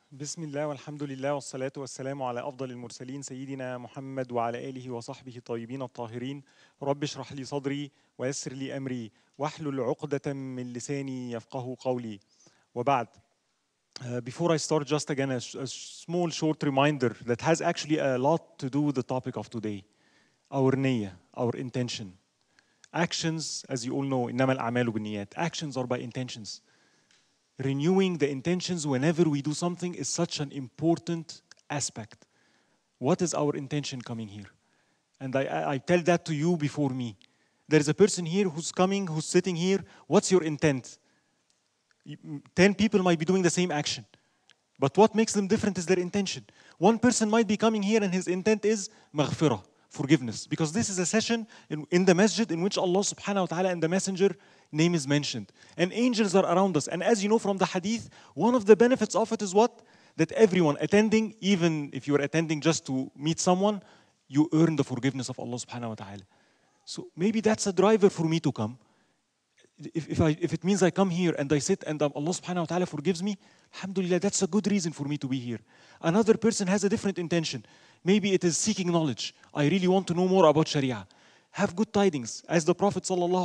بسم الله والحمد لله والصلاة والسلام على أفضل المرسلين سيدنا محمد وعلى آله وصحبه الطيبين الطاهرين. رب اشرح لي صدري ويسر لي أمري واحلل عقدة من لساني يفقه قولي. وبعد. Before I start, just again a small short reminder that has actually a lot to do with the topic of today. Our niyyah, our intention. Actions, as you all know, إنما الأعمال بالنيات. Actions are by intentions. Renewing the intentions whenever we do something is such an important aspect. What is our intention coming here? And I tell that to you before me. There is a person here who's coming, who's sitting here. What's your intent? 10 people might be doing the same action. But what makes them different is their intention. One person might be coming here and his intent is maghfirah, forgiveness. Because this is a session in the masjid in which Allah subhanahu wa ta'ala and the messenger name is mentioned. And angels are around us. And as you know from the hadith, one of the benefits of it is what? That everyone attending, even if you're attending just to meet someone, you earn the forgiveness of Allah subhanahu wa ta'ala. So maybe that's a driver for me to come. If it means I come here and I sit and Allah subhanahu wa ta'ala forgives me, alhamdulillah, that's a good reason for me to be here. Another person has a different intention. Maybe it is seeking knowledge. I really want to know more about Sharia. Have good tidings. As the Prophet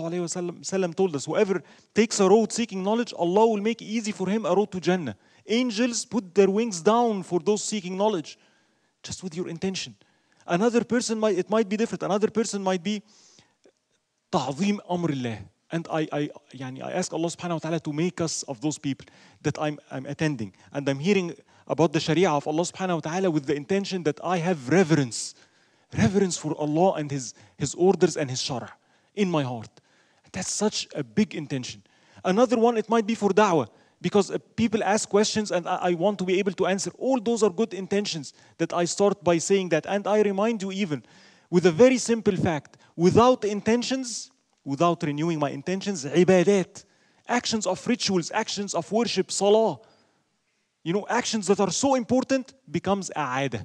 ﷺ told us, whoever takes a road seeking knowledge, Allah will make easy for him a road to Jannah. Angels put their wings down for those seeking knowledge, just with your intention. Another person it might be different. Another person might be ta'zeem amrillah. And I ask Allah subhanahu wa ta'ala to make us of those people that I'm attending. And I'm hearing about the Sharia of Allah subhanahu wa ta'ala with the intention that I have reverence for Allah and His orders and His Shara in my heart. That's such a big intention. Another one, it might be for da'wah, because people ask questions and I want to be able to answer. All those are good intentions that I start by saying that. And I remind you even with a very simple fact, without intentions, without renewing my intentions, ibadat, actions of rituals, actions of worship, salah, actions that are so important becomes a'adah.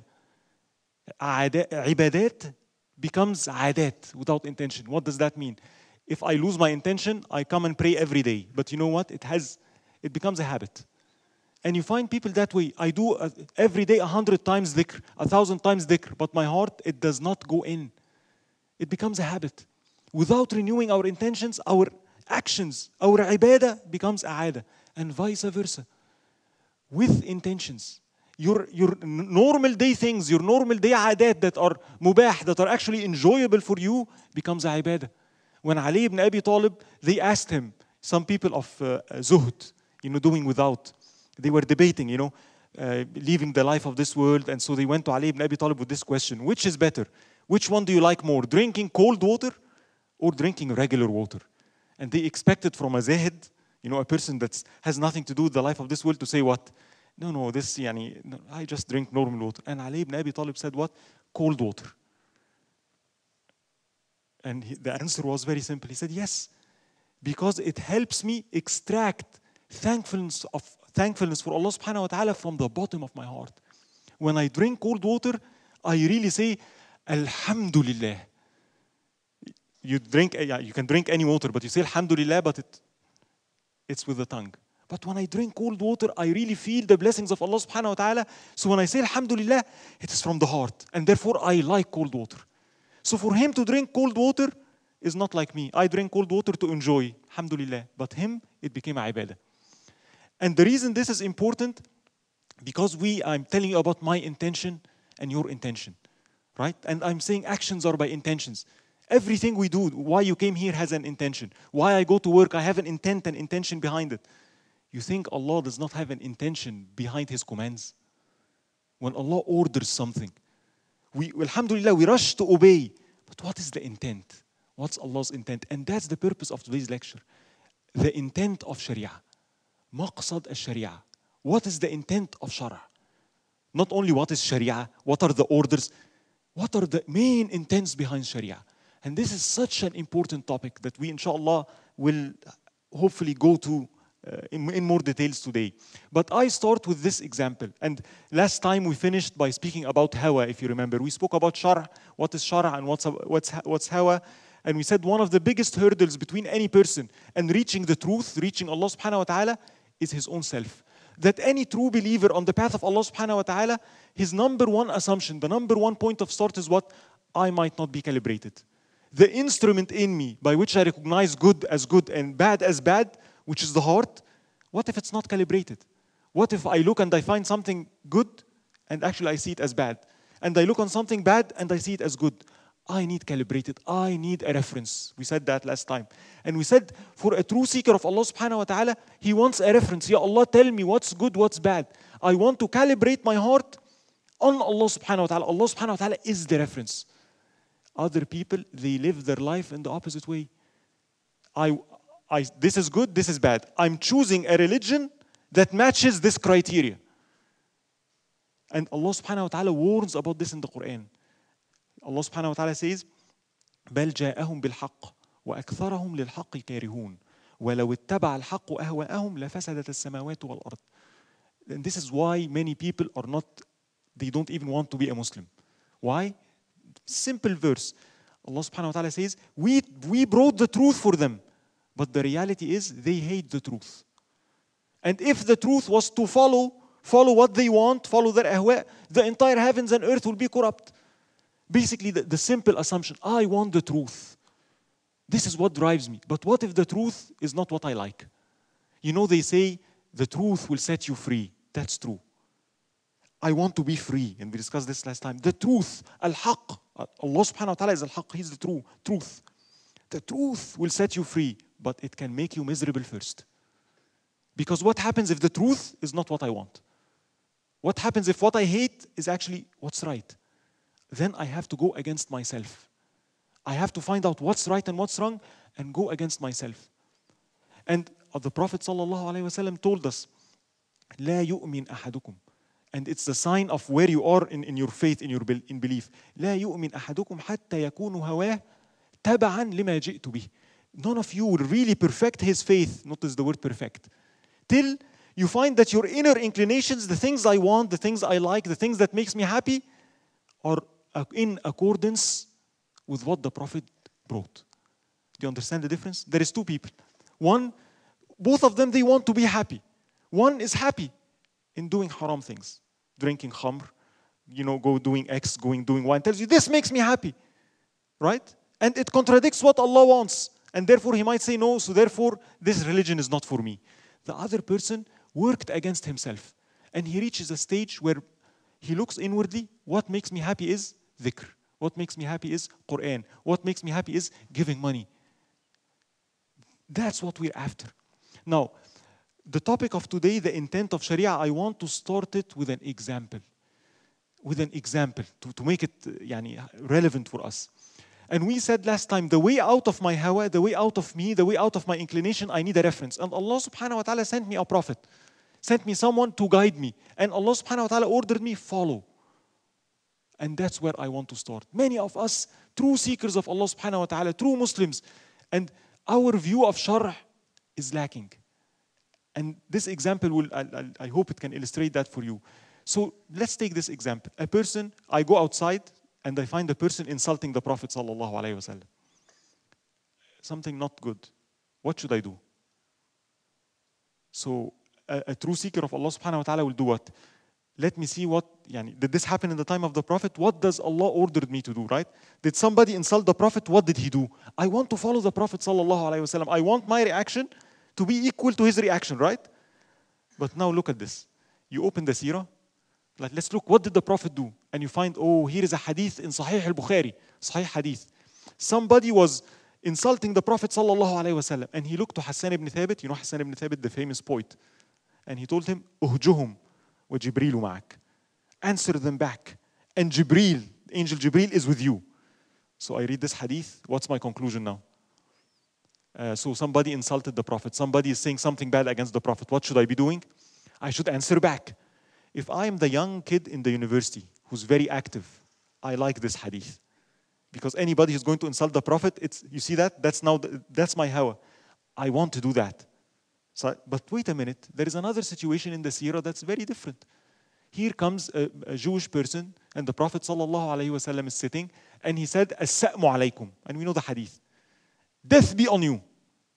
Ibadat becomes adat without intention. What does that mean? If I lose my intention, I come and pray every day. But you know what? It becomes a habit. And you find people that way. I do every day 100 times dhikr, 1,000 times dhikr, but my heart, it does not go in. It becomes a habit. Without renewing our intentions, our actions, our ibadah becomes aada, and vice versa. With intentions. Your normal day things, your normal day adat that are mubah, that are actually enjoyable for you, becomes a ibadah. When Ali ibn Abi Talib, they asked him, some people of zuhd, doing without, they were debating, leaving the life of this world, and so they went to Ali ibn Abi Talib with this question: which is better? Which one do you like more, drinking cold water or drinking regular water? And they expected from a zahid, a person that has nothing to do with the life of this world, to say what? No, I just drink normal water. And Ali ibn Abi Talib said what? Cold water. And the answer was very simple. He said, yes, because it helps me extract thankfulness for Allah subhanahu wa ta'ala from the bottom of my heart. When I drink cold water, I really say, Alhamdulillah. You can drink any water, but you say Alhamdulillah, but it's with the tongue. But when I drink cold water, I really feel the blessings of Allah subhanahu wa ta'ala. So when I say Alhamdulillah, it is from the heart. And therefore, I like cold water. So for him to drink cold water is not like me. I drink cold water to enjoy, Alhamdulillah. But him, it became a ibadah. And the reason this is important, because I'm telling you about my intention and your intention. Right? And I'm saying actions are by intentions. Everything we do, why you came here has an intention. Why I go to work, I have an intent and intention behind it. You think Allah does not have an intention behind His commands? When Allah orders something, alhamdulillah, we rush to obey. But what is the intent? What's Allah's intent? And that's the purpose of today's lecture. The intent of Sharia. Maqsad al-Sharia. What is the intent of Shara? Not only what is Sharia, what are the orders, what are the main intents behind Sharia? And this is such an important topic that we, inshallah, will hopefully go to in more details today. But I start with this example. And last time we finished by speaking about hawa, if you remember. We spoke about shara, what is shara and what's hawa. And we said one of the biggest hurdles between any person and reaching the truth, reaching Allah subhanahu wa ta'ala, is his own self. that any true believer on the path of Allah subhanahu wa ta'ala, his number one assumption, the number one point of start is what? I might not be calibrated. The instrument in me by which I recognize good as good and bad as bad, which is the heart, what if it's not calibrated? What if I look and I find something good and actually I see it as bad? And I look on something bad and I see it as good. I need calibrated. I need a reference. We said that last time. And we said for a true seeker of Allah subhanahu wa ta'ala, he wants a reference. Ya Allah, tell me what's good, what's bad. I want to calibrate my heart on Allah subhanahu wa ta'ala. Allah subhanahu wa ta'ala is the reference. Other people, they live their life in the opposite way. This is good, this is bad. I'm choosing a religion that matches this criteria. And Allah subhanahu wa ta'ala warns about this in the Quran. Allah subhanahu wa ta'ala says, بل جاءهم بالحق وأكثرهم للحق كارهون ولو اتبع الحق أهواءهم لفسدت السماوات والأرض. And this is why many people are not, they don't even want to be a Muslim. Why? Simple verse. Allah subhanahu wa ta'ala says, we brought the truth for them, but the reality is they hate the truth. And if the truth was to follow what they want, follow their ahwa, the entire heavens and earth will be corrupt. Basically, the simple assumption, I want the truth. This is what drives me. But what if the truth is not what I like? You know, they say, the truth will set you free. That's true. I want to be free. And we discussed this last time. The truth, al-haq. Allah subhanahu wa ta'ala is al-haq. He's the truth. The truth will set you free, but it can make you miserable first. Because what happens if the truth is not what I want? What happens if what I hate is actually what's right? Then I have to go against myself. I have to find out what's right and what's wrong and go against myself. And the Prophet sallallahu alaihi wasallam told us, لا يؤمن أحدكم. And it's the sign of where you are in your faith, in belief. لا يؤمن أحدكم حتى يكون هواه تبعا لما جئت به. None of you will really perfect his faith. Notice the word perfect. Till you find that your inner inclinations, the things I want, the things I like, the things that makes me happy, are in accordance with what the Prophet brought. Do you understand the difference? There is two people. One, both of them, they want to be happy. One is happy in doing haram things, drinking khamr, go doing X, doing Y, and tells you, this makes me happy, right? And it contradicts what Allah wants. And therefore, he might say no, so therefore, this religion is not for me. The other person worked against himself. And he reaches a stage where he looks inwardly. What makes me happy is dhikr. What makes me happy is Quran. What makes me happy is giving money. That's what we're after. Now, the topic of today, the intent of Sharia, I want to start it with an example. With an example, to make it relevant for us. And we said last time, the way out of my hawa, the way out of me, the way out of my inclination, I need a reference. And Allah subhanahu wa ta'ala sent me a prophet. Sent me someone to guide me. And Allah subhanahu wa ta'ala ordered me, follow. And that's where I want to start. Many of us, true seekers of Allah subhanahu wa ta'ala, true Muslims, and our view of Sharh is lacking. And this example I hope it can illustrate that for you. So let's take this example. A person, I go outside and I find a person insulting the Prophet sallallahu alaihi wasallam. Something not good. What should I do? So a true seeker of Allah subhanahu wa ta'ala will do what? Let me see what, did this happen in the time of the Prophet? What does Allah ordered me to do, right? Did somebody insult the Prophet? What did he do? I want to follow the Prophet sallallahu alaihi wasallam. I want my reaction to be equal to his reaction, right? But now look at this. You open the seerah, let's look, what did the Prophet do? And you find, here is a hadith in Sahih al-Bukhari, Sahih hadith. Somebody was insulting the Prophet sallallahu alaihi wasallam, and he looked to Hassan ibn Thabit. You know Hassan ibn Thabit, the famous poet. And he told him, Uhjuhum wa Jibrilu ma'ak. Answer them back. And Jibreel, Angel Jibreel is with you. So I read this hadith. What's my conclusion now? So somebody insulted the Prophet. Somebody is saying something bad against the Prophet. What should I be doing? I should answer back. If I am the young kid in the university who's very active, I like this hadith. Because anybody who's going to insult the Prophet, you see that? That's my hawa. I want to do that. So, but wait a minute, there is another situation in the seerah that's very different. Here comes a Jewish person, and the Prophet sallallahu alaihi wasallam is sitting, and he said, As-sa'mu alaykum. And we know the hadith. Death be on you.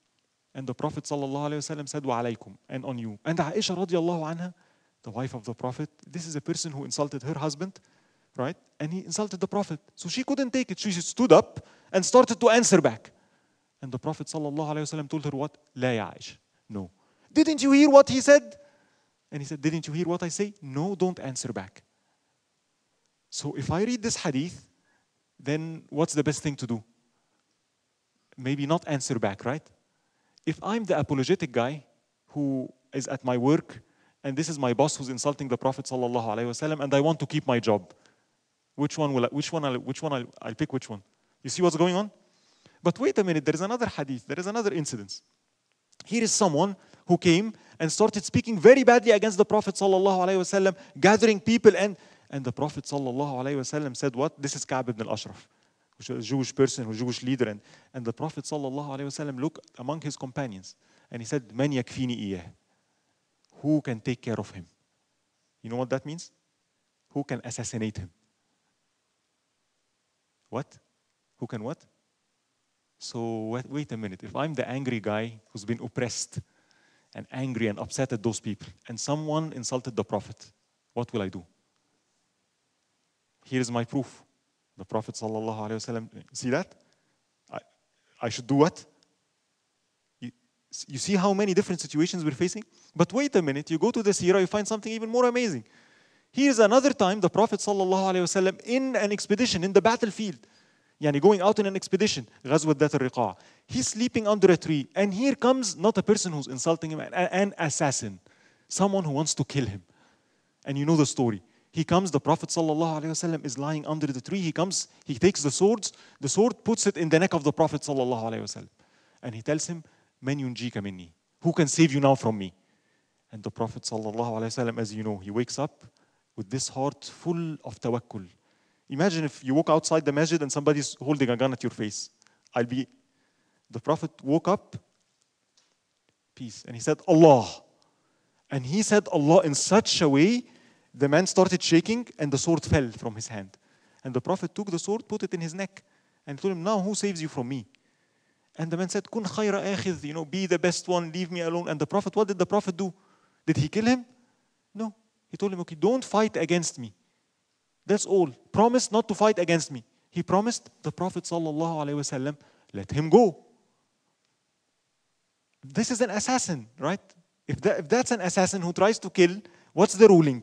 And the Prophet sallallahu alayhi wasallam said, وَعَلَيْكُمْ, and on you. And Aisha radiallahu anha, the wife of the Prophet, this is a person who insulted her husband, right? And he insulted the Prophet. So she couldn't take it. She stood up and started to answer back. And the Prophet sallallahu alayhi wasallam told her what? لا يا Aisha. No. Didn't you hear what he said? And he said, didn't you hear what I say? No, don't answer back. So if I read this hadith, then what's the best thing to do? Maybe not answer back, right? If I'm the apologetic guy who is at my work and this is my boss who's insulting the Prophet sallallahu alaihi wasallam and I want to keep my job, I'll pick which one? You see what's going on? But wait a minute, there is another hadith, there is another incident. Here is someone who came and started speaking very badly against the Prophet sallallahu alaihi wasallam, gathering people, and the Prophet sallallahu alaihi wasallam said what? This is Ka'b ibn al-Ashraf, which was a Jewish person, a Jewish leader, and the Prophet sallallahu alaihi wasallam looked among his companions and he said, "Man yakfini iyah." Who can take care of him? You know what that means? Who can assassinate him? What? Who can what? So wait a minute. If I'm the angry guy who's been oppressed and angry and upset at those people, and someone insulted the Prophet, what will I do? Here is my proof. The Prophet sallallahu alaihi wasallam. See that? I should do what? You see how many different situations we're facing? But wait a minute. You go to the seerah, you find something even more amazing. Here's another time the Prophet sallallahu alaihi wasallam in an expedition in the battlefield. Yani going out in an expedition, Ghazwat Dhat al-Riqa'. He's sleeping under a tree, and here comes not a person who's insulting him, an assassin, someone who wants to kill him. And you know the story. He comes, the Prophet sallallahu alaihi wasallam is lying under the tree. He comes, he takes the sword, puts it in the neck of the Prophet sallallahu alaihi wasallam, and he tells him, "Man yunjika minni," who can save you now from me? And the Prophet sallallahu alaihi wasallam, as you know, he wakes up with this heart full of tawakkul. Imagine if you walk outside the masjid and somebody's holding a gun at your face. The Prophet woke up, peace, and he said, Allah. And he said Allah in such a way, the man started shaking and the sword fell from his hand. And the Prophet took the sword, put it in his neck, and told him, now who saves you from me? And the man said, Kun khayra akhidh, be the best one, leave me alone. And the Prophet, what did the Prophet do? Did he kill him? No. He told him, okay, don't fight against me. That's all. Promise not to fight against me. He promised. The Prophet sallallahu alaihi wasallam let him go. This is an assassin, right? If that's an assassin who tries to kill, what's the ruling?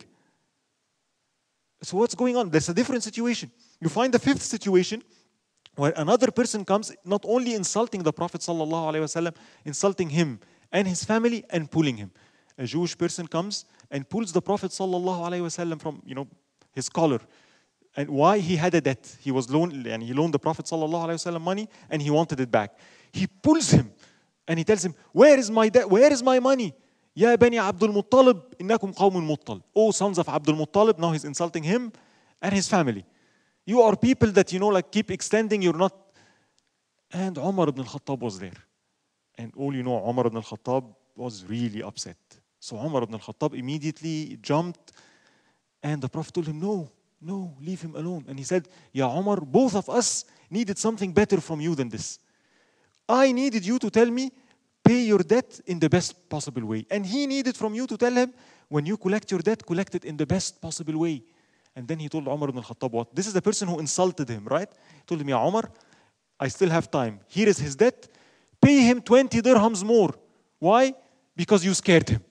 So what's going on? That's a different situation. You find the fifth situation where another person comes, not only insulting the Prophet sallallahu alaihi wasallam, insulting him and his family and pulling him. A Jewish person comes and pulls the Prophet sallallahu alaihi wasallam from his collar. And why? He had a debt. He was loaned, and he loaned the Prophet sallallahu alaihi wasallam money, and he wanted it back. He pulls him, and he tells him, "Where is my debt? Where is my money? Ya bani Abdul Muttalib, innakum qawmun muttal." Oh, sons of Abdul Muttalib. Now he's insulting him and his family. You are people that keep extending. You're not. And Umar ibn al-Khattab was there, and all you know, Umar ibn al-Khattab was really upset. So Umar ibn al-Khattab immediately jumped. And the Prophet told him, no, leave him alone. And he said, Ya Umar, both of us needed something better from you than this. I needed you to tell me, pay your debt in the best possible way. And he needed from you to tell him, when you collect your debt, collect it in the best possible way. And then he told Umar ibn al-Khattab what? This is the person who insulted him, right? He told him, Ya Umar, I still have time. Here is his debt. Pay him 20 dirhams more. Why? Because you scared him.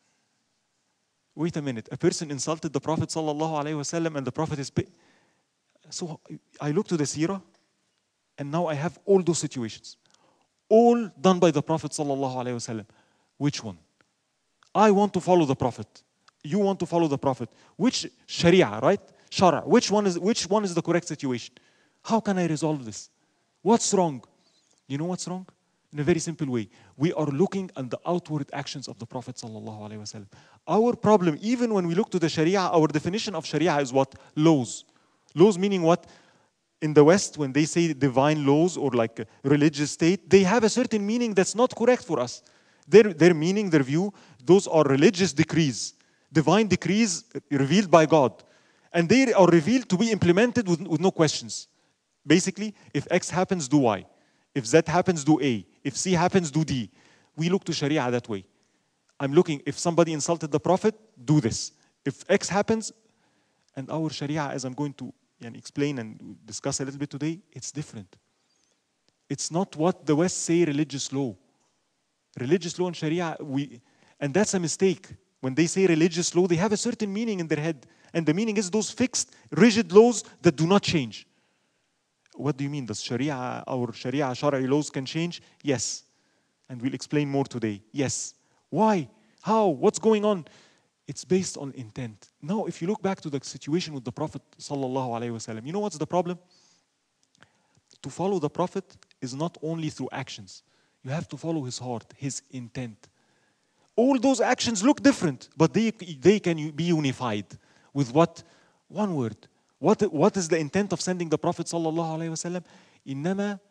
Wait a minute, a person insulted the Prophet sallallahu alaihi wasallam and the Prophet is So I look to the seerah and now I have all those situations. All done by the Prophet sallallahu alaihi wasallam. Which one? I want to follow the Prophet. You want to follow the Prophet. Which Sharia, right? Shara. Which one is the correct situation? How can I resolve this? What's wrong? You know what's wrong? In a very simple way, we are looking at the outward actions of the Prophet sallallahu alaihi wasallam. Our problem, even when we look to the Sharia, our definition of Sharia is what? Laws. Laws meaning what? In the West, when they say divine laws or like a religious state, they have a certain meaning that's not correct for us. Their meaning, their view, those are religious decrees, divine decrees revealed by God. And they are revealed to be implemented with no questions. Basically, if X happens, do Y. If Z happens, do A. If C happens, do D. we look to Sharia that way. I'm looking, if somebody insulted the Prophet, do this. If X happens, and our Sharia, as I'm going to explain and discuss a little bit today, it's different. It's not what the West say religious law. Religious law and Sharia, and that's a mistake. When they say religious law, they have a certain meaning in their head. And the meaning is those fixed, rigid laws that do not change. What do you mean? Does Sharia, our Sharia, Shari'i laws can change? Yes. And we'll explain more today. Yes. Why? How? What's going on? It's based on intent. Now, if you look back to the situation with the Prophet sallallahu alaihi wasallam, you know what's the problem? To follow the Prophet is not only through actions. You have to follow his heart, his intent. All those actions look different, but they can be unified with what? One word. What is the intent of sending the Prophet sallallahu alaihi wasallam? إنما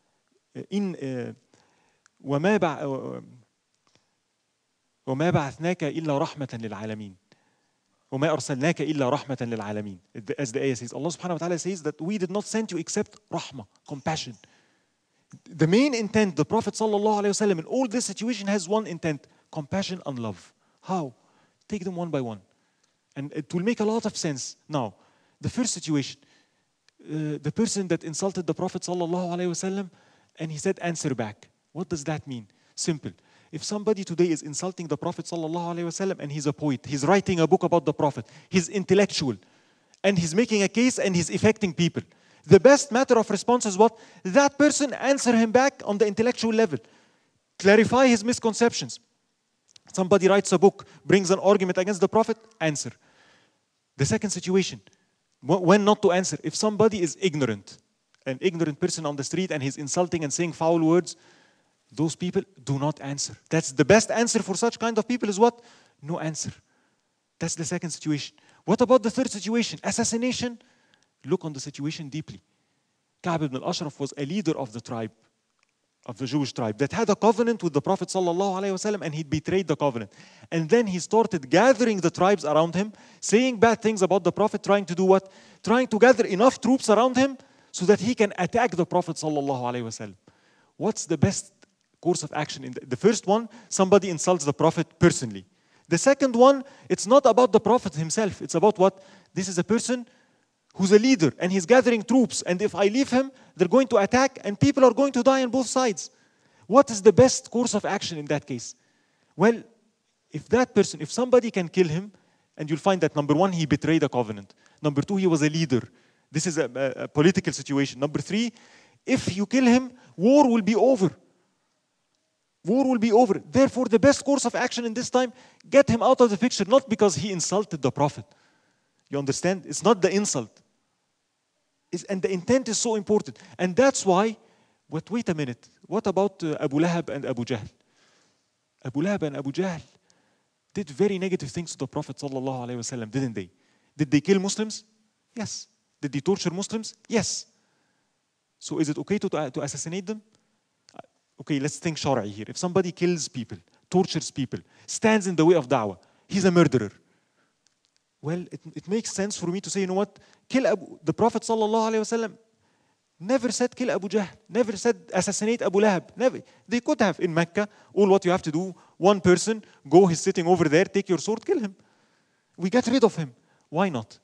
وما بعثناك إلا رحمة للعالمين. وما أرسلناك إلا رحمة للعالمين. As the ayah says, Allah subhanahu wa ta'ala says that we did not send you except rahmah, compassion. The main intent, the Prophet sallallahu alaihi wasallam in all this situation has one intent: compassion and love. How? Take them one by one. And it will make a lot of sense. Now, the first situation, the person that insulted the Prophet sallallahu alaihi wasallam and he said answer back. What does that mean? Simple. If somebody today is insulting the Prophet sallallahu alaihi wasallam and he's a poet, he's writing a book about the Prophet, he's intellectual, and he's making a case and he's affecting people, the best matter of response is what? That person answer him back on the intellectual level. Clarify his misconceptions. Somebody writes a book, brings an argument against the Prophet, answer. The second situation, when not to answer, if somebody is ignorant, an ignorant person on the street and he's insulting and saying foul words, those people do not answer. That's the best answer for such kind of people is what? No answer. That's the second situation. What about the third situation? Assassination. Look on the situation deeply. Ka'b ibn al-Ashraf was a leader of the tribe, of the Jewish tribe, that had a covenant with the Prophet sallallahu alaihi wasallam, and he betrayed the covenant. And then he started gathering the tribes around him, saying bad things about the Prophet, trying to do what? Trying to gather enough troops around him so that he can attack the Prophet sallallahu alaihi wasallam. What's the best course of action? In the first one, somebody insults the Prophet personally. The second one, it's not about the Prophet himself. It's about what? This is a person who's a leader and he's gathering troops, and if I leave him, they're going to attack and people are going to die on both sides. What is the best course of action in that case? Well, if that person, if somebody can kill him, and you'll find that number one, he betrayed a covenant. Number two, he was a leader. This is a political situation. Number three, if you kill him, war will be over. War will be over. Therefore, the best course of action in this time, get him out of the picture, not because he insulted the Prophet. You understand? It's not the insult. And the intent is so important. And that's why, but wait a minute, what about Abu Lahab and Abu Jahl? Abu Lahab and Abu Jahl did very negative things to the Prophet sallallahu alaihi wasallam, didn't they? Did they kill Muslims? Yes. Did they torture Muslims? Yes. So is it okay to assassinate them? Okay, let's think Shari'i here. If somebody kills people, tortures people, stands in the way of da'wah, he's a murderer. Well, it makes sense for me to say, you know what? The Prophet sallallahu alaihi wasallam never said kill Abu Jahl, never said assassinate Abu Lahab. Never. They could have in Mecca. All what you have to do, one person, go, he's sitting over there, take your sword, kill him. We get rid of him. Why not?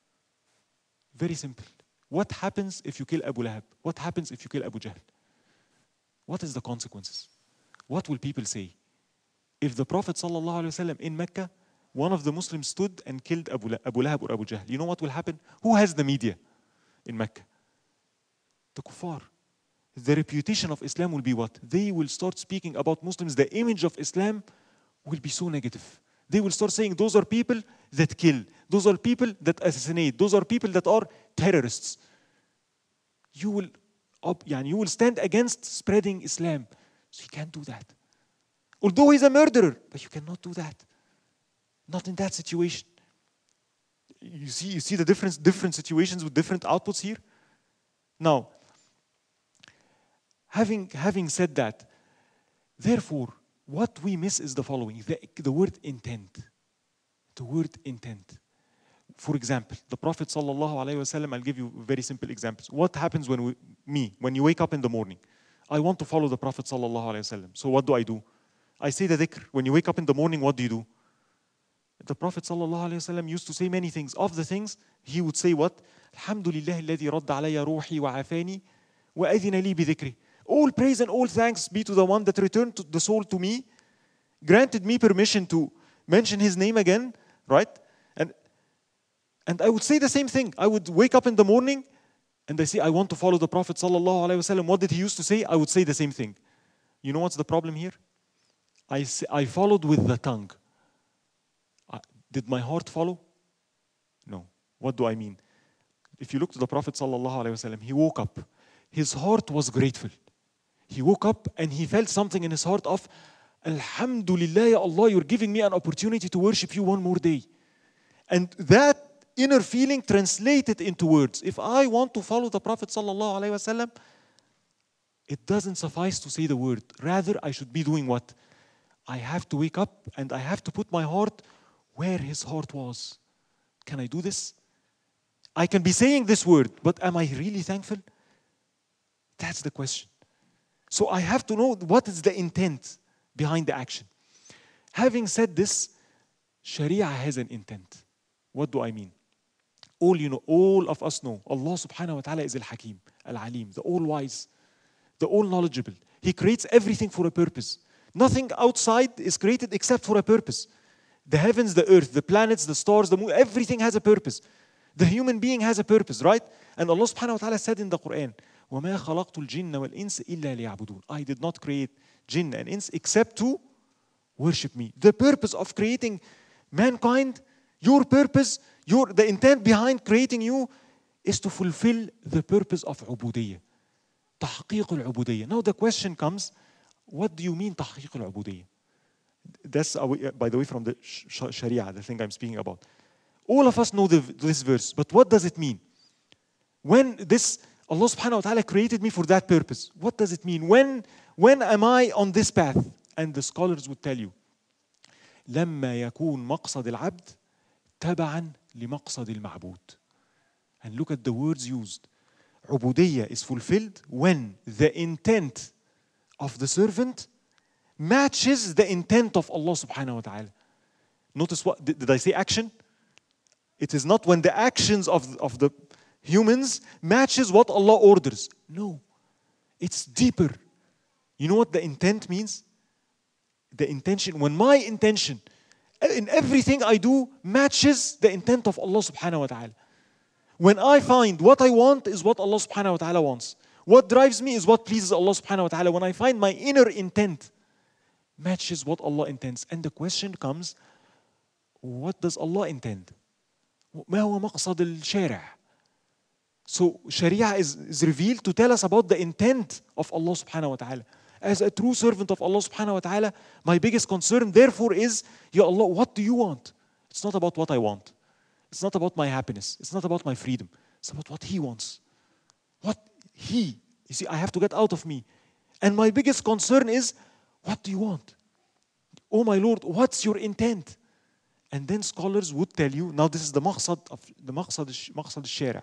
Very simple. What happens if you kill Abu Lahab? What happens if you kill Abu Jahl? What is the consequences? What will people say? If the Prophet sallallahu alaihi wasallam in Mecca, one of the Muslims stood and killed Abu Lahab or Abu Jahl, you know what will happen? Who has the media in Mecca? The kuffar. The reputation of Islam will be what? They will start speaking about Muslims. The image of Islam will be so negative. They will start saying those are people that kill. Those are people that assassinate. Those are people that are terrorists. You will stand against spreading Islam. So you can't do that. Although he's a murderer, but you cannot do that. Not in that situation. You see the different situations with different outputs here? Now, having said that, therefore, what we miss is the following, the word intent. The word intent. For example, the Prophet sallallahu alaihi wasallam, I'll give you very simple examples. What happens when you wake up in the morning? I want to follow the Prophet sallallahu alaihi wasallam. So what do? I say the dhikr. When you wake up in the morning, what do? The Prophet ﷺ used to say many things. Of the things, he would say what? Alhamdulillah alladhi radda alayya ruhi wa afani wa adhina li bi dhikri. All praise and all thanks be to the one that returned the soul to me, granted me permission to mention his name again, right? And I would say the same thing. I would wake up in the morning and I say, I want to follow the Prophet ﷺ. What did he used to say? I would say the same thing. You know what's the problem here? I followed with the tongue. Did my heart follow? No. What do I mean? If you look to the Prophet ﷺ, he woke up. His heart was grateful. He woke up and he felt something in his heart of, Alhamdulillah, ya Allah, you're giving me an opportunity to worship you one more day. And that inner feeling translated into words. If I want to follow the Prophet ﷺ, it doesn't suffice to say the word. Rather, I should be doing what? I have to wake up and I have to put my heart where his heart was. Can I do this? I can be saying this word, but am I really thankful? That's the question. So I have to know what is the intent behind the action. Having said this, Sharia has an intent. What do I mean? All of us know Allah subhanahu wa ta'ala is Al-Hakim, Al-Alim, the all-wise, the all-knowledgeable. He creates everything for a purpose. Nothing outside is created except for a purpose. The heavens, the earth, the planets, the stars, the moon, everything has a purpose. The human being has a purpose, right? And Allah subhanahu wa ta'ala said in the Quran, وَمَا خَلَقْتُ الْجِنَّ وَالْإِنسَ إِلَّا لِيَعْبُدُونَ. I did not create jinn and ins except to worship me. The purpose of creating mankind, your purpose, the intent behind creating you is to fulfill the purpose of عبودية. تحقيق العبودية. Now the question comes, what do you mean تحقيق العبودية? That's, by the way, from the Sharia, the thing I'm speaking about. All of us know this verse, but what does it mean? When Allah subhanahu wa ta'ala created me for that purpose, what does it mean? When am I on this path? And the scholars would tell you, لما يكون مقصد العبد تبعا لمقصد المعبود. And look at the words used. عبودية is fulfilled when the intent of the servant matches the intent of Allah subhanahu wa ta'ala. Notice what, did I say action? It is not when the actions of the humans matches what Allah orders. No, it's deeper. You know what the intent means? The intention, when my intention in everything I do matches the intent of Allah subhanahu wa ta'ala. When I find what I want is what Allah subhanahu wa ta'ala wants. What drives me is what pleases Allah subhanahu wa ta'ala. When I find my inner intent matches what Allah intends. And the question comes, what does Allah intend? ما هو مقصد الشارع? So Sharia is revealed to tell us about the intent of Allah subhanahu wa ta'ala. As a true servant of Allah subhanahu wa ta'ala, my biggest concern therefore is, Ya Allah, what do you want? It's not about what I want. It's not about my happiness. It's not about my freedom. It's about what He wants. What He, you see, I have to get out of me. And my biggest concern is, what do you want? Oh my Lord, what's your intent? And then scholars would tell you, now this is the مقصد الشارع.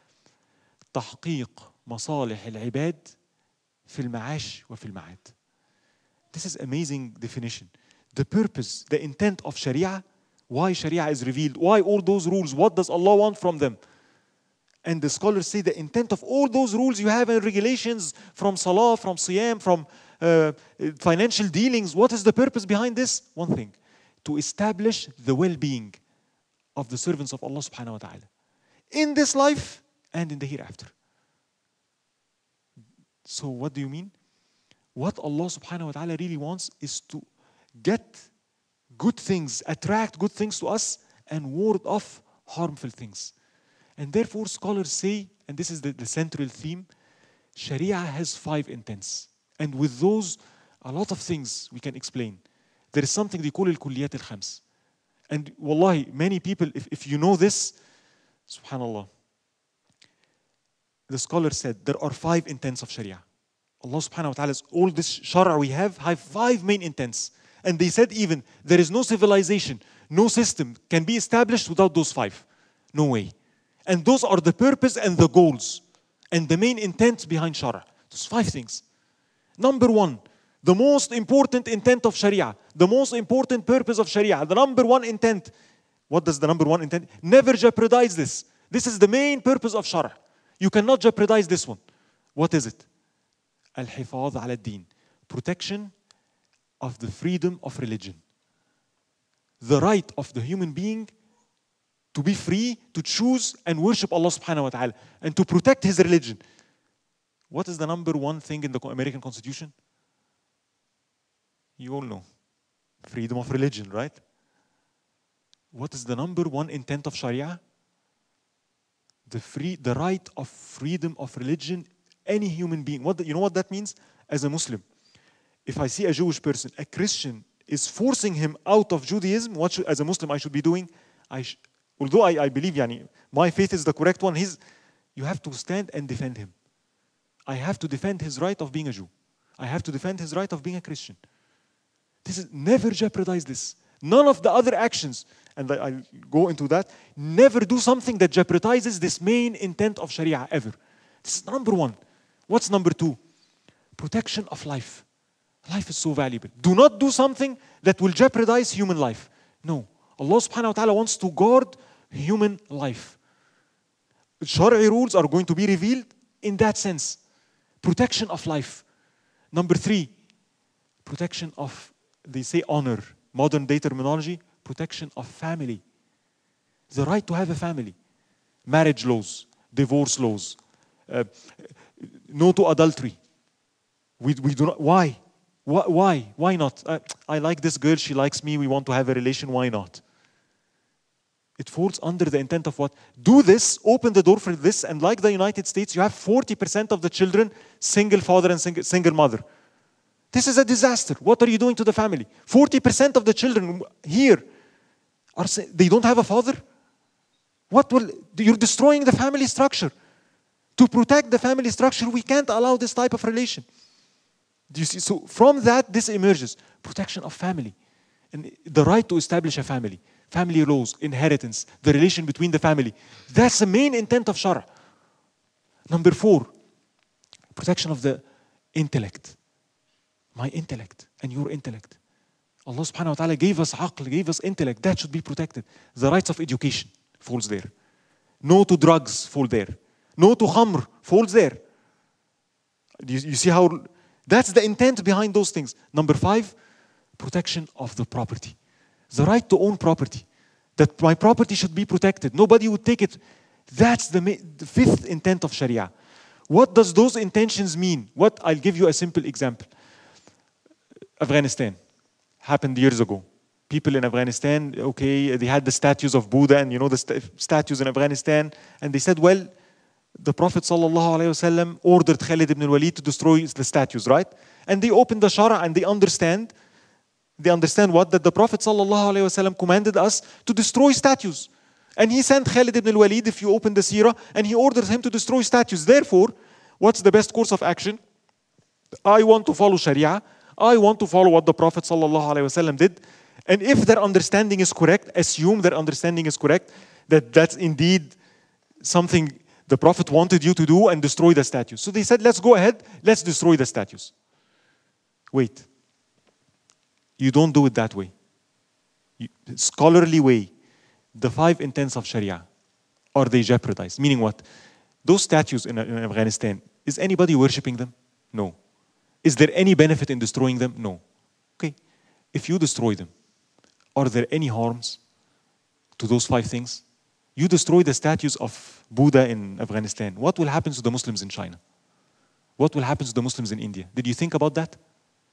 تحقيق مصالح العباد في المعاش وفي المعاد. This is amazing definition. The purpose, the intent of Sharia, why Sharia is revealed, why all those rules, what does Allah want from them? And the scholars say the intent of all those rules you have and regulations from Salah, from Siyam, from financial dealings, what is the purpose behind this? One thing, to establish the well-being of the servants of Allah subhanahu wa ta'ala in this life and in the hereafter. So what do you mean? What Allah subhanahu wa ta'ala really wants is to get good things, attract good things to us and ward off harmful things. And therefore scholars say, and this is the central theme, Sharia has 5 intents. And with those, a lot of things we can explain. There is something they call al-kulliyat al-khams. And wallahi, many people, if you know this, subhanallah, the scholar said there are 5 intents of Sharia. Allah subhanahu wa ta'ala, all this shara we have 5 main intents. And they said even, there is no civilization, no system can be established without those 5. No way. And those are the purpose and the goals and the main intent behind shara. Those 5 things. Number 1, The most important intent of Sharia, the most important purpose of Sharia, the number one intent. What does the number one intent? Never jeopardize this. This is the main purpose of Shara. You cannot jeopardize this one. What is it? Al-Hifadh ala ad-Din. Protection of the freedom of religion. The right of the human being to be free, to choose and worship Allah subhanahu wa ta'ala, and to protect his religion. What is the number one thing in the American Constitution? You all know. Freedom of religion, right? What is the number one intent of Sharia? The right of freedom of religion, any human being. You know what that means? As a Muslim, if I see a Jewish person, a Christian is forcing him out of Judaism, what should, as a Muslim I should be doing? Although I believe my faith is the correct one, you have to stand and defend him. I have to defend his right of being a Jew. I have to defend his right of being a Christian. Never jeopardize this. None of the other actions, and I'll go into that, never do something that jeopardizes this main intent of Sharia ever. This is number one. What's number two? Protection of life. Life is so valuable. Do not do something that will jeopardize human life. No. Allah subhanahu wa ta'ala wants to guard human life. Shari'i rules are going to be revealed in that sense. Protection of life. Number three, protection of, they say honor. Modern day terminology, protection of family. The right to have a family. Marriage laws, divorce laws, no to adultery. We do not, why? Why not? I like this girl, she likes me, we want to have a relation, why not? It falls under the intent of what? Do this, open the door for this, and like the United States, you have 40% of the children single father and single mother. This is a disaster. What are you doing to the family? 40% of the children here, they don't have a father? You're destroying the family structure. To protect the family structure, we can't allow this type of relation. Do you see? So from that, this emerges. Protection of family. And the right to establish a family. Family laws, inheritance, the relation between the family. That's the main intent of Shara. Number four, protection of the intellect. My intellect and your intellect. Allah subhanahu wa ta'ala gave us aql, gave us intellect. That should be protected. The rights of education falls there. No to drugs fall there. No to khamr falls there. You see how, that's the intent behind those things. Number five, protection of the property. The right to own property. That my property should be protected. Nobody would take it. That's the fifth intent of Sharia. What does those intentions mean? I'll give you a simple example. Afghanistan happened years ago. People in Afghanistan, okay, they had the statues of Buddha and the statues in Afghanistan, and they said, well, the Prophet ﷺ ordered Khalid ibn al-Walid to destroy the statues, right? And they open the Shara and they understand what? That the Prophet ﷺ commanded us to destroy statues. And he sent Khalid ibn al-Walid, if you open the seerah, and he orders him to destroy statues. Therefore, what's the best course of action? I want to follow Sharia. I want to follow what the Prophet ﷺ did. And if their understanding is correct, assume their understanding is correct, that that's indeed something the Prophet wanted you to do, and destroy the statues. So they said, let's go ahead, let's destroy the statues. Wait. You don't do it that way. Scholarly way. The five intents of Sharia, are they jeopardized? Meaning what? Those statues in Afghanistan, is anybody worshipping them? No. Is there any benefit in destroying them? No. Okay. If you destroy them, are there any harms to those five things? You destroy the statues of Buddha in Afghanistan. What will happen to the Muslims in China? What will happen to the Muslims in India? Did you think about that?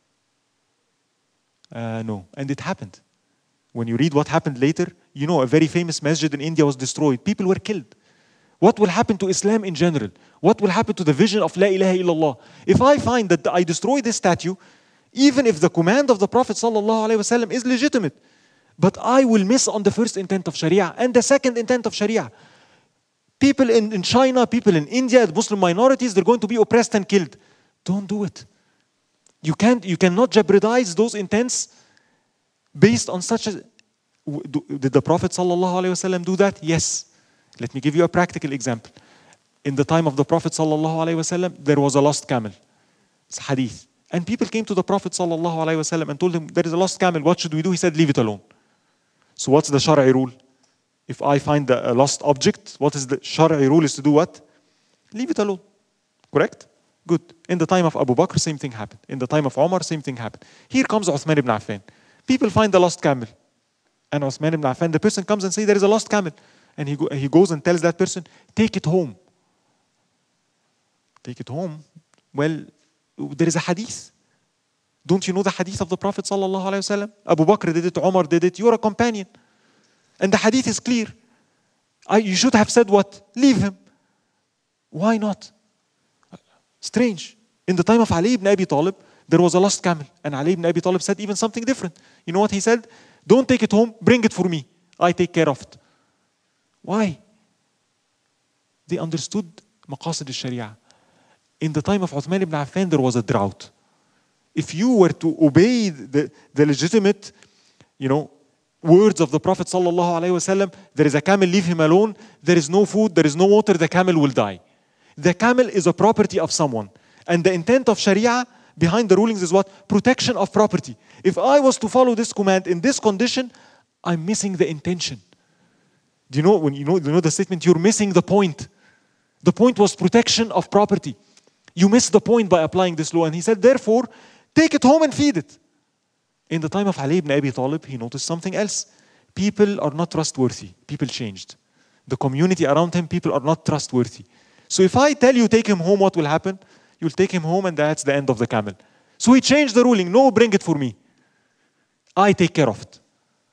No. And it happened. When you read what happened later, a very famous masjid in India was destroyed. People were killed. What will happen to Islam in general? What will happen to the vision of La ilaha illallah? If I find that I destroy this statue, even if the command of the Prophet ﷺ is legitimate, but I will miss on the first intent of Sharia and the second intent of Sharia. People in China, people in India, the Muslim minorities, they're going to be oppressed and killed. Don't do it. You cannot jeopardize those intents based on such a... Did the Prophet ﷺ do that? Yes. Let me give you a practical example. In the time of the Prophet ﷺ, there was a lost camel. It's hadith. And people came to the Prophet sallallahu alaihi wasallam and told him, there is a lost camel, what should we do? He said, leave it alone. So what's the Shar'i rule? If I find a lost object, what is the Shar'i rule is to do what? Leave it alone. Correct? Good. In the time of Abu Bakr, same thing happened. In the time of Umar, same thing happened. Here comes Uthman ibn Affan. People find the lost camel. And Uthman ibn Affan, the person comes and says, there is a lost camel. And he goes and tells that person, take it home. Take it home? Well, there is a hadith. Don't you know the hadith of the Prophet sallallahu alaihi wasallam? Abu Bakr did it, Umar did it, you're a companion. And the hadith is clear. You should have said what? Leave him. Why not? Strange. In the time of Ali ibn Abi Talib, there was a lost camel. And Ali ibn Abi Talib said even something different. You know what he said? Don't take it home, bring it for me. I take care of it. Why? They understood maqasid al-Sharia. In the time of Uthman ibn Affan, there was a drought. If you were to obey the legitimate, words of the Prophet sallallahu alaihi wasallam, there is a camel, leave him alone. There is no food, there is no water, the camel will die. The camel is a property of someone. And the intent of Sharia behind the rulings is what? Protection of property. If I was to follow this command in this condition, I'm missing the intention. Do you know when you know the statement, you're missing the point. The point was protection of property. You missed the point by applying this law. And he said, therefore, take it home and feed it. In the time of Ali ibn Abi Talib, he noticed something else. People are not trustworthy. People changed. The community around him, people are not trustworthy. So if I tell you, take him home, what will happen? You'll take him home and that's the end of the camel. So he changed the ruling. No, bring it for me. I take care of it.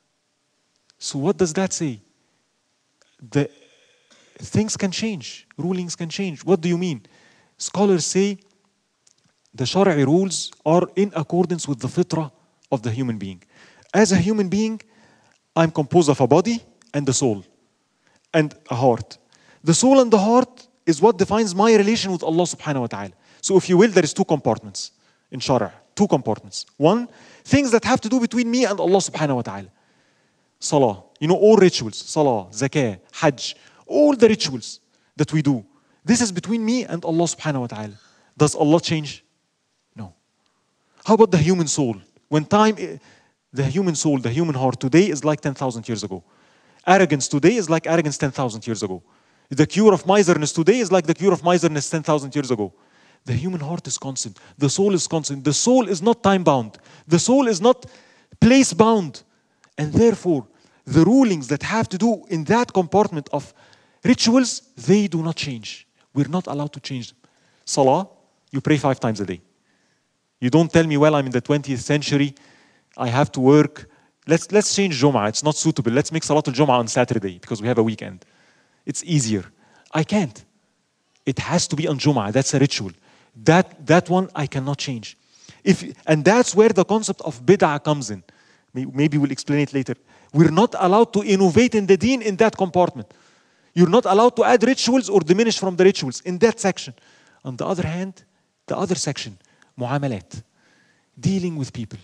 So what does that say? The things can change. Rulings can change. What do you mean? Scholars say the Shari'i rules are in accordance with the fitrah of the human being. As a human being, I'm composed of a body and a soul and a heart. The soul and the heart is what defines my relation with Allah subhanahu wa ta'ala. So if you will, there is two compartments in Shara'. Two compartments. One, things that have to do between me and Allah subhanahu wa ta'ala. Salah, all rituals, Salah, Zakah, Hajj, all the rituals that we do. This is between me and Allah subhanahu wa ta'ala. Does Allah change? No. How about the human soul? When the human soul, the human heart today is like 10,000 years ago. Arrogance today is like arrogance 10,000 years ago. The cure of miserness today is like the cure of miserness 10,000 years ago. The human heart is constant. The soul is constant. The soul is not time-bound. The soul is not place-bound. And therefore, the rulings that have to do in that compartment of rituals, they do not change. We're not allowed to change them. Salah, you pray 5 times a day. You don't tell me, well, I'm in the 20th century, I have to work. Let's change Jum'ah. It's not suitable. Let's make Salatul Jum'ah on Saturday because we have a weekend. It's easier. I can't. It has to be on Jum'ah. That's a ritual. That one I cannot change. And that's where the concept of bid'ah comes in. Maybe we'll explain it later. We're not allowed to innovate in the deen in that compartment. You're not allowed to add rituals or diminish from the rituals in that section. On the other hand, the other section, mu'amalat, dealing with people.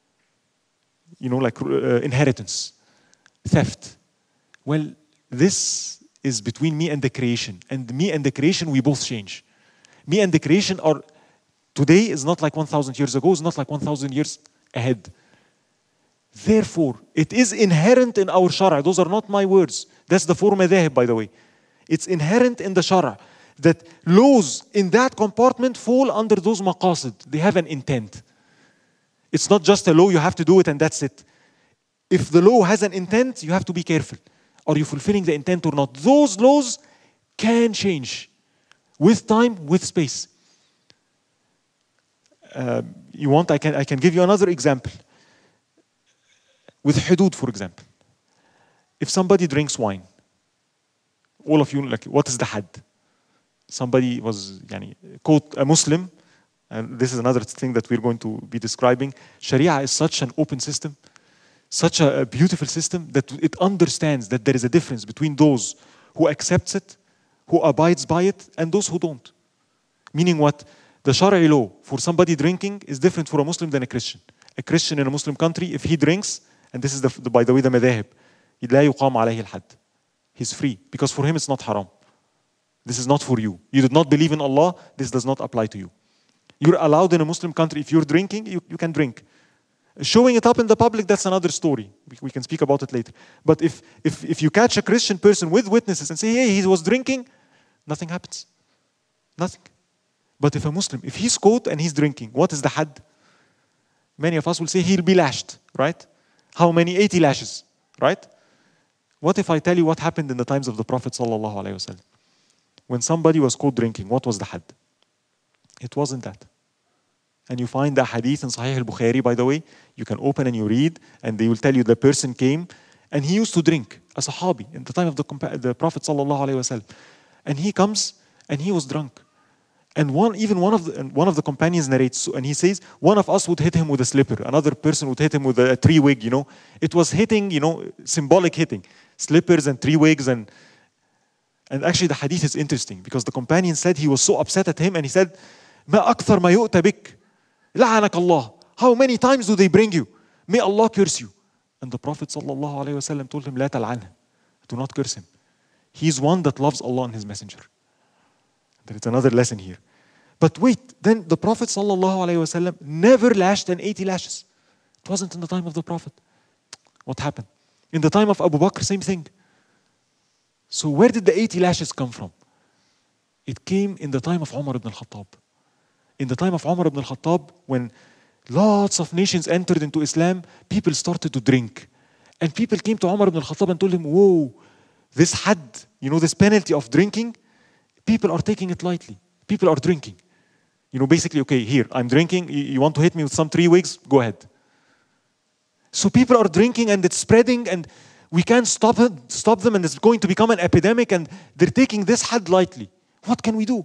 Like inheritance, theft. Well, this is between me and the creation. And me and the creation, we both change. Me and the creation are, today is not like 1,000 years ago, it's not like 1,000 years ahead. Therefore, it is inherent in our Shara'. Those are not my words. That's the four madhahib, by the way. It's inherent in the Shara' that laws in that compartment fall under those maqasid. They have an intent. It's not just a law, you have to do it and that's it. If the law has an intent, you have to be careful. Are you fulfilling the intent or not? Those laws can change with time, with space. You want, I can give you another example. With hudud, for example. If somebody drinks wine, all of you, what is the had? Somebody was caught a Muslim, and this is another thing that we're going to be describing. Sharia is such an open system, such a beautiful system that it understands that there is a difference between those who accepts it, who abides by it, and those who don't. Meaning what? The Shari'i law for somebody drinking is different for a Muslim than a Christian. A Christian in a Muslim country, if he drinks, and this is by the way the madhahib, لا يقام عليه الحد. He's free because for him it's not haram. This is not for you. You did not believe in Allah, this does not apply to you. You're allowed in a Muslim country, if you're drinking, you can drink. Showing it up in the public, that's another story. We can speak about it later. But if you catch a Christian person with witnesses and say, hey, he was drinking, nothing happens. Nothing. But if a Muslim, if he's caught and he's drinking, what is the had? Many of us will say he'll be lashed, right? How many? 80 lashes, right? What if I tell you what happened in the times of the Prophet sallallahu alaihi wasallam? When somebody was caught drinking, what was the had? It wasn't that. And you find the hadith in Sahih al-Bukhari, by the way. You can open and you read, and they will tell you the person came, and he used to drink, a Sahabi, in the time of the Prophet sallallahu alaihi wasallam. And he comes, and he was drunk. And one of the companions narrates, and he says, one of us would hit him with a slipper, another person would hit him with a tree wig, you know. It was hitting, you know, symbolic hitting. Slippers and tree wigs, and actually the hadith is interesting, because the companion said he was so upset at him, and he said, ما أكثر ما يؤتى بك لعنك الله. How many times do they bring you? May Allah curse you. And the Prophet sallallahu alaihi wasallam told him, لا تلعنه. Do not curse him. He's one that loves Allah and His Messenger. There is another lesson here. But wait, then the Prophet sallallahu alaihi wasallam never lashed an 80 lashes. It wasn't in the time of the Prophet. What happened? In the time of Abu Bakr, same thing. So where did the 80 lashes come from? It came in the time of Umar ibn al-Khattab. In the time of Umar ibn al-Khattab, when lots of nations entered into Islam, people started to drink. And people came to Umar ibn al-Khattab and told him, whoa, this had, you know, this penalty of drinking, people are taking it lightly. People are drinking. You know, basically, okay, here, I'm drinking, you want to hit me with some 3 wigs? Go ahead. So people are drinking and it's spreading, and we can't stop them, and it's going to become an epidemic, and they're taking this had lightly. What can we do?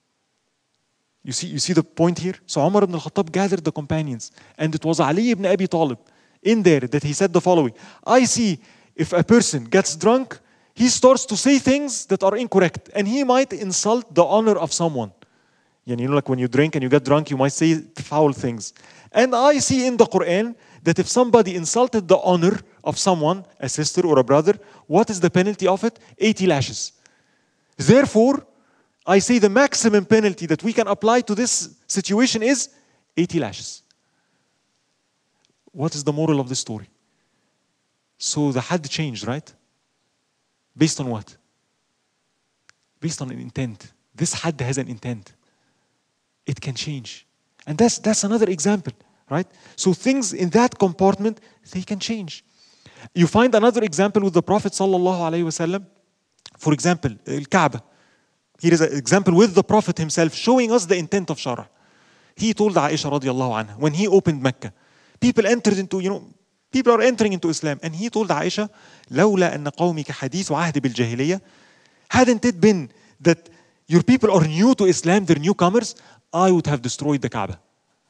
You see the point here? So Umar ibn al-Khattab gathered the companions, and it was Ali ibn Abi Talib in there that he said the following: I see if a person gets drunk, he starts to say things that are incorrect, and he might insult the honor of someone. You know, like when you drink and you get drunk, you might say foul things. And I see in the Quran that if somebody insulted the honor of someone, a sister or a brother, what is the penalty of it? 80 lashes. Therefore, I say the maximum penalty that we can apply to this situation is 80 lashes. What is the moral of the story? So the had changed, right? Based on what? Based on an intent. This had has an intent. It can change. And that's another example, right? So things in that compartment, they can change. You find another example with the Prophet sallallahu alaihi wasallam. For example, Al-Kaaba. Here is an example with the Prophet himself showing us the intent of Shara. He told Aisha radiallahu anha, when he opened Mecca, people entered into, people are entering into Islam. And he told Aisha, لولا أن قومك حديث عهد بالجاهلية, hadn't it been that your people are new to Islam, they're newcomers, I would have destroyed the Kaaba.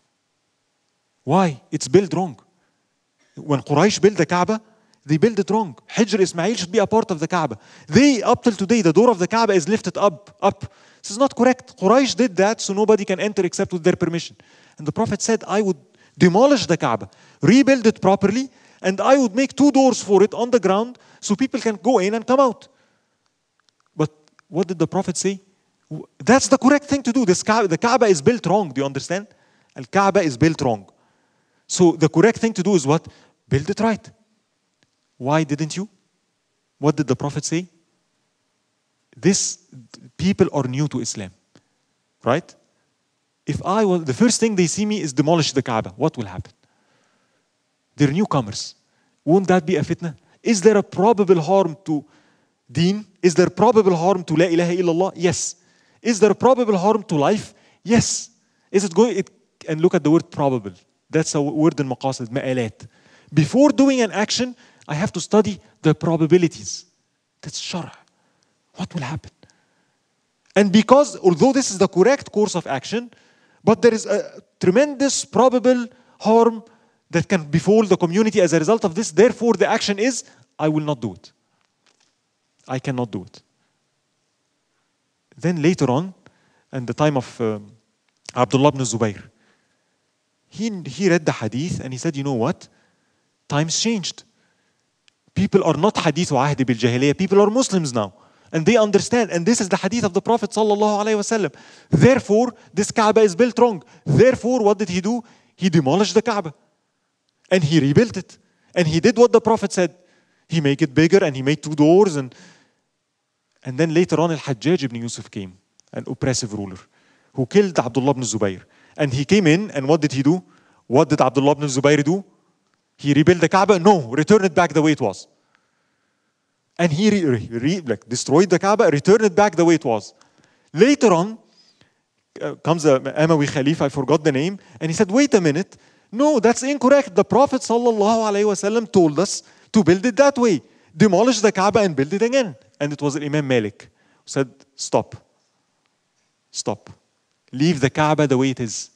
Why? It's built wrong. When Quraysh built the Kaaba, they built it wrong. Hijr Ismail should be a part of the Kaaba. They, up till today, the door of the Kaaba is lifted up. This is not correct. Quraysh did that so nobody can enter except with their permission. And the Prophet said, I would demolish the Kaaba, rebuild it properly, and I would make 2 doors for it on the ground so people can go in and come out. But what did the Prophet say? That's the correct thing to do. The Kaaba is built wrong. Do you understand? Al-Kaaba is built wrong. So the correct thing to do is what? Build it right. Why didn't you? What did the Prophet say? This people are new to Islam, right? If I was, the first thing they see me is demolish the Kaaba, what will happen? They're newcomers. Won't that be a fitna? Is there a probable harm to deen? Is there probable harm to La ilaha illallah? Yes. Is there a probable harm to life? Yes. Is it going? And look at the word probable. That's a word in maqasid, ma'alat. Before doing an action, I have to study the probabilities. That's shara. What will happen? And because, although this is the correct course of action, but there is a tremendous probable harm that can befall the community as a result of this. Therefore, the action is, I will not do it. I cannot do it. Then later on, in the time of Abdullah ibn Zubayr, he read the hadith and he said, you know what? Times changed. People are not hadith wa ahdi bil jahiliyyah. People are Muslims now. And they understand. And this is the hadith of the Prophet sallallahu alaihi wasallam. Therefore, this Kaaba is built wrong. Therefore, what did he do? He demolished the Kaaba. And he rebuilt it. And he did what the Prophet said. He made it bigger and he made 2 doors. And then later on, Al-Hajjaj ibn Yusuf came, an oppressive ruler, who killed Abdullah ibn Zubayr. And he came in, and what did he do? What did Abdullah ibn Zubayr do? He rebuilt the Kaaba? No, return it back the way it was. And he destroyed the Kaaba, returned it back the way it was. Later on, comes a Amawi Khalif, I forgot the name, and he said, wait a minute, no, that's incorrect. The Prophet sallallahu alaihi wasallam told us to build it that way. Demolish the Kaaba and build it again. And it was Imam Malik who said, stop. Stop. Leave the Kaaba the way it is.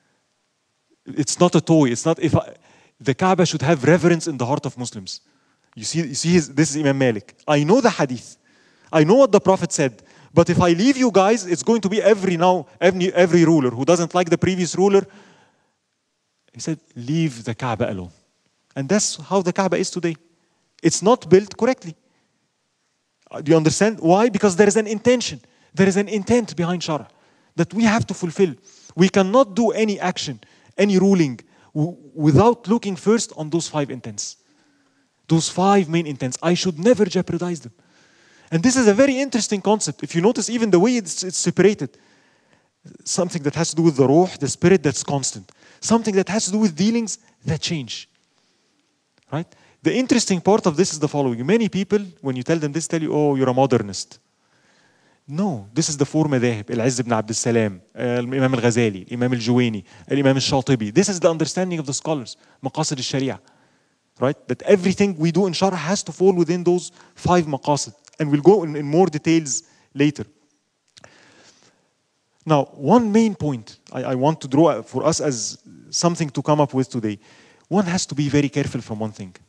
It's not a toy. It's not, the Kaaba should have reverence in the heart of Muslims. You see this is Imam Malik. I know the hadith. I know what the Prophet said. But if I leave you guys, it's going to be every ruler who doesn't like the previous ruler. He said, leave the Kaaba alone. And that's how the Kaaba is today. It's not built correctly. Do you understand? Why? Because there is an intention. There is an intent behind Shara that we have to fulfill. We cannot do any action, any ruling, without looking first on those 5 intents. Those 5 main intents. I should never jeopardize them. And this is a very interesting concept. If you notice, even the way it's separated. Something that has to do with the ruh, the spirit that's constant. Something that has to do with dealings that change. Right? The interesting part of this is the following. Many people, when you tell them this, tell you, oh, you're a modernist. No, this is the 4 madhahib. Al-Izz ibn Abd al-Salam, Imam al-Ghazali, Imam al-Juwayni, Imam al-Shatibi. This is the understanding of the scholars, maqasid al-Sharia. Right? That everything we do in Shara has to fall within those 5 maqasid. And we'll go in more details later. Now, one main point I want to draw for us as something to come up with today. One has to be very careful from one thing.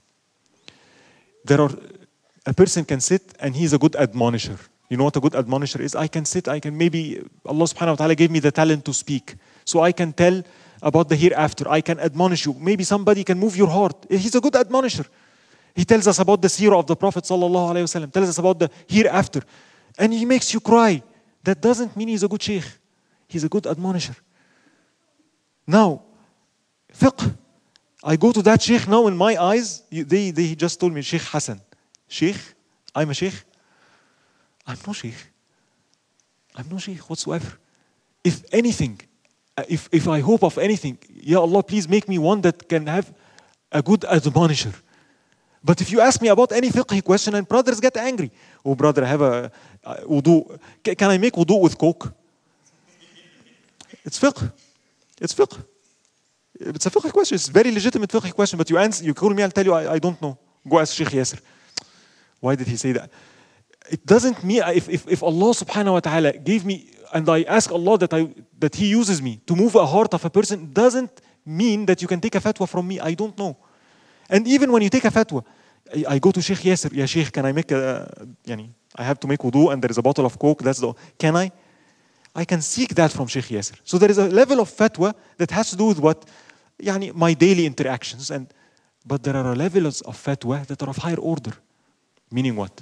A person can sit and he's a good admonisher. You know what a good admonisher is? I can sit, maybe Allah subhanahu wa ta'ala gave me the talent to speak. So I can tell about the hereafter. I can admonish you. Maybe somebody can move your heart. He's a good admonisher. He tells us about the seerah of the Prophet sallallahu alaihi wasallam. Tells us about the hereafter. And he makes you cry. That doesn't mean he's a good sheikh. He's a good admonisher. Now, fiqh. I go to that sheikh now in my eyes. They just told me, Sheikh Hassan. Sheikh? I'm a sheikh? I'm no sheikh. I'm no sheikh whatsoever. If anything, if I hope of anything, Ya Allah, please make me one that can have a good admonisher. But if you ask me about any fiqh question and brothers get angry. Oh brother, I have a wudu. Can I make wudu with coke? It's fiqh. It's fiqh. It's a fiqh question. It's a very legitimate fiqh question. But you answer, you call me, I'll tell you, I don't know. Go ask Sheikh Yasser. Why did he say that? It doesn't mean, if Allah subhanahu wa ta'ala gave me, and I ask Allah that He uses me to move a heart of a person, doesn't mean that you can take a fatwa from me. I don't know. And even when you take a fatwa, I go to Sheikh Yasser. Ya Sheikh, can I make I have to make wudu and there is a bottle of coke. Can I? I can seek that from Sheikh Yasser. So there is a level of fatwa that has to do with what? My daily interactions. But there are levels of fatwa that are of higher order. Meaning what?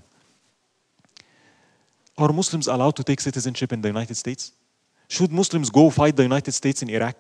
Are Muslims allowed to take citizenship in the United States? Should Muslims go fight the United States in Iraq?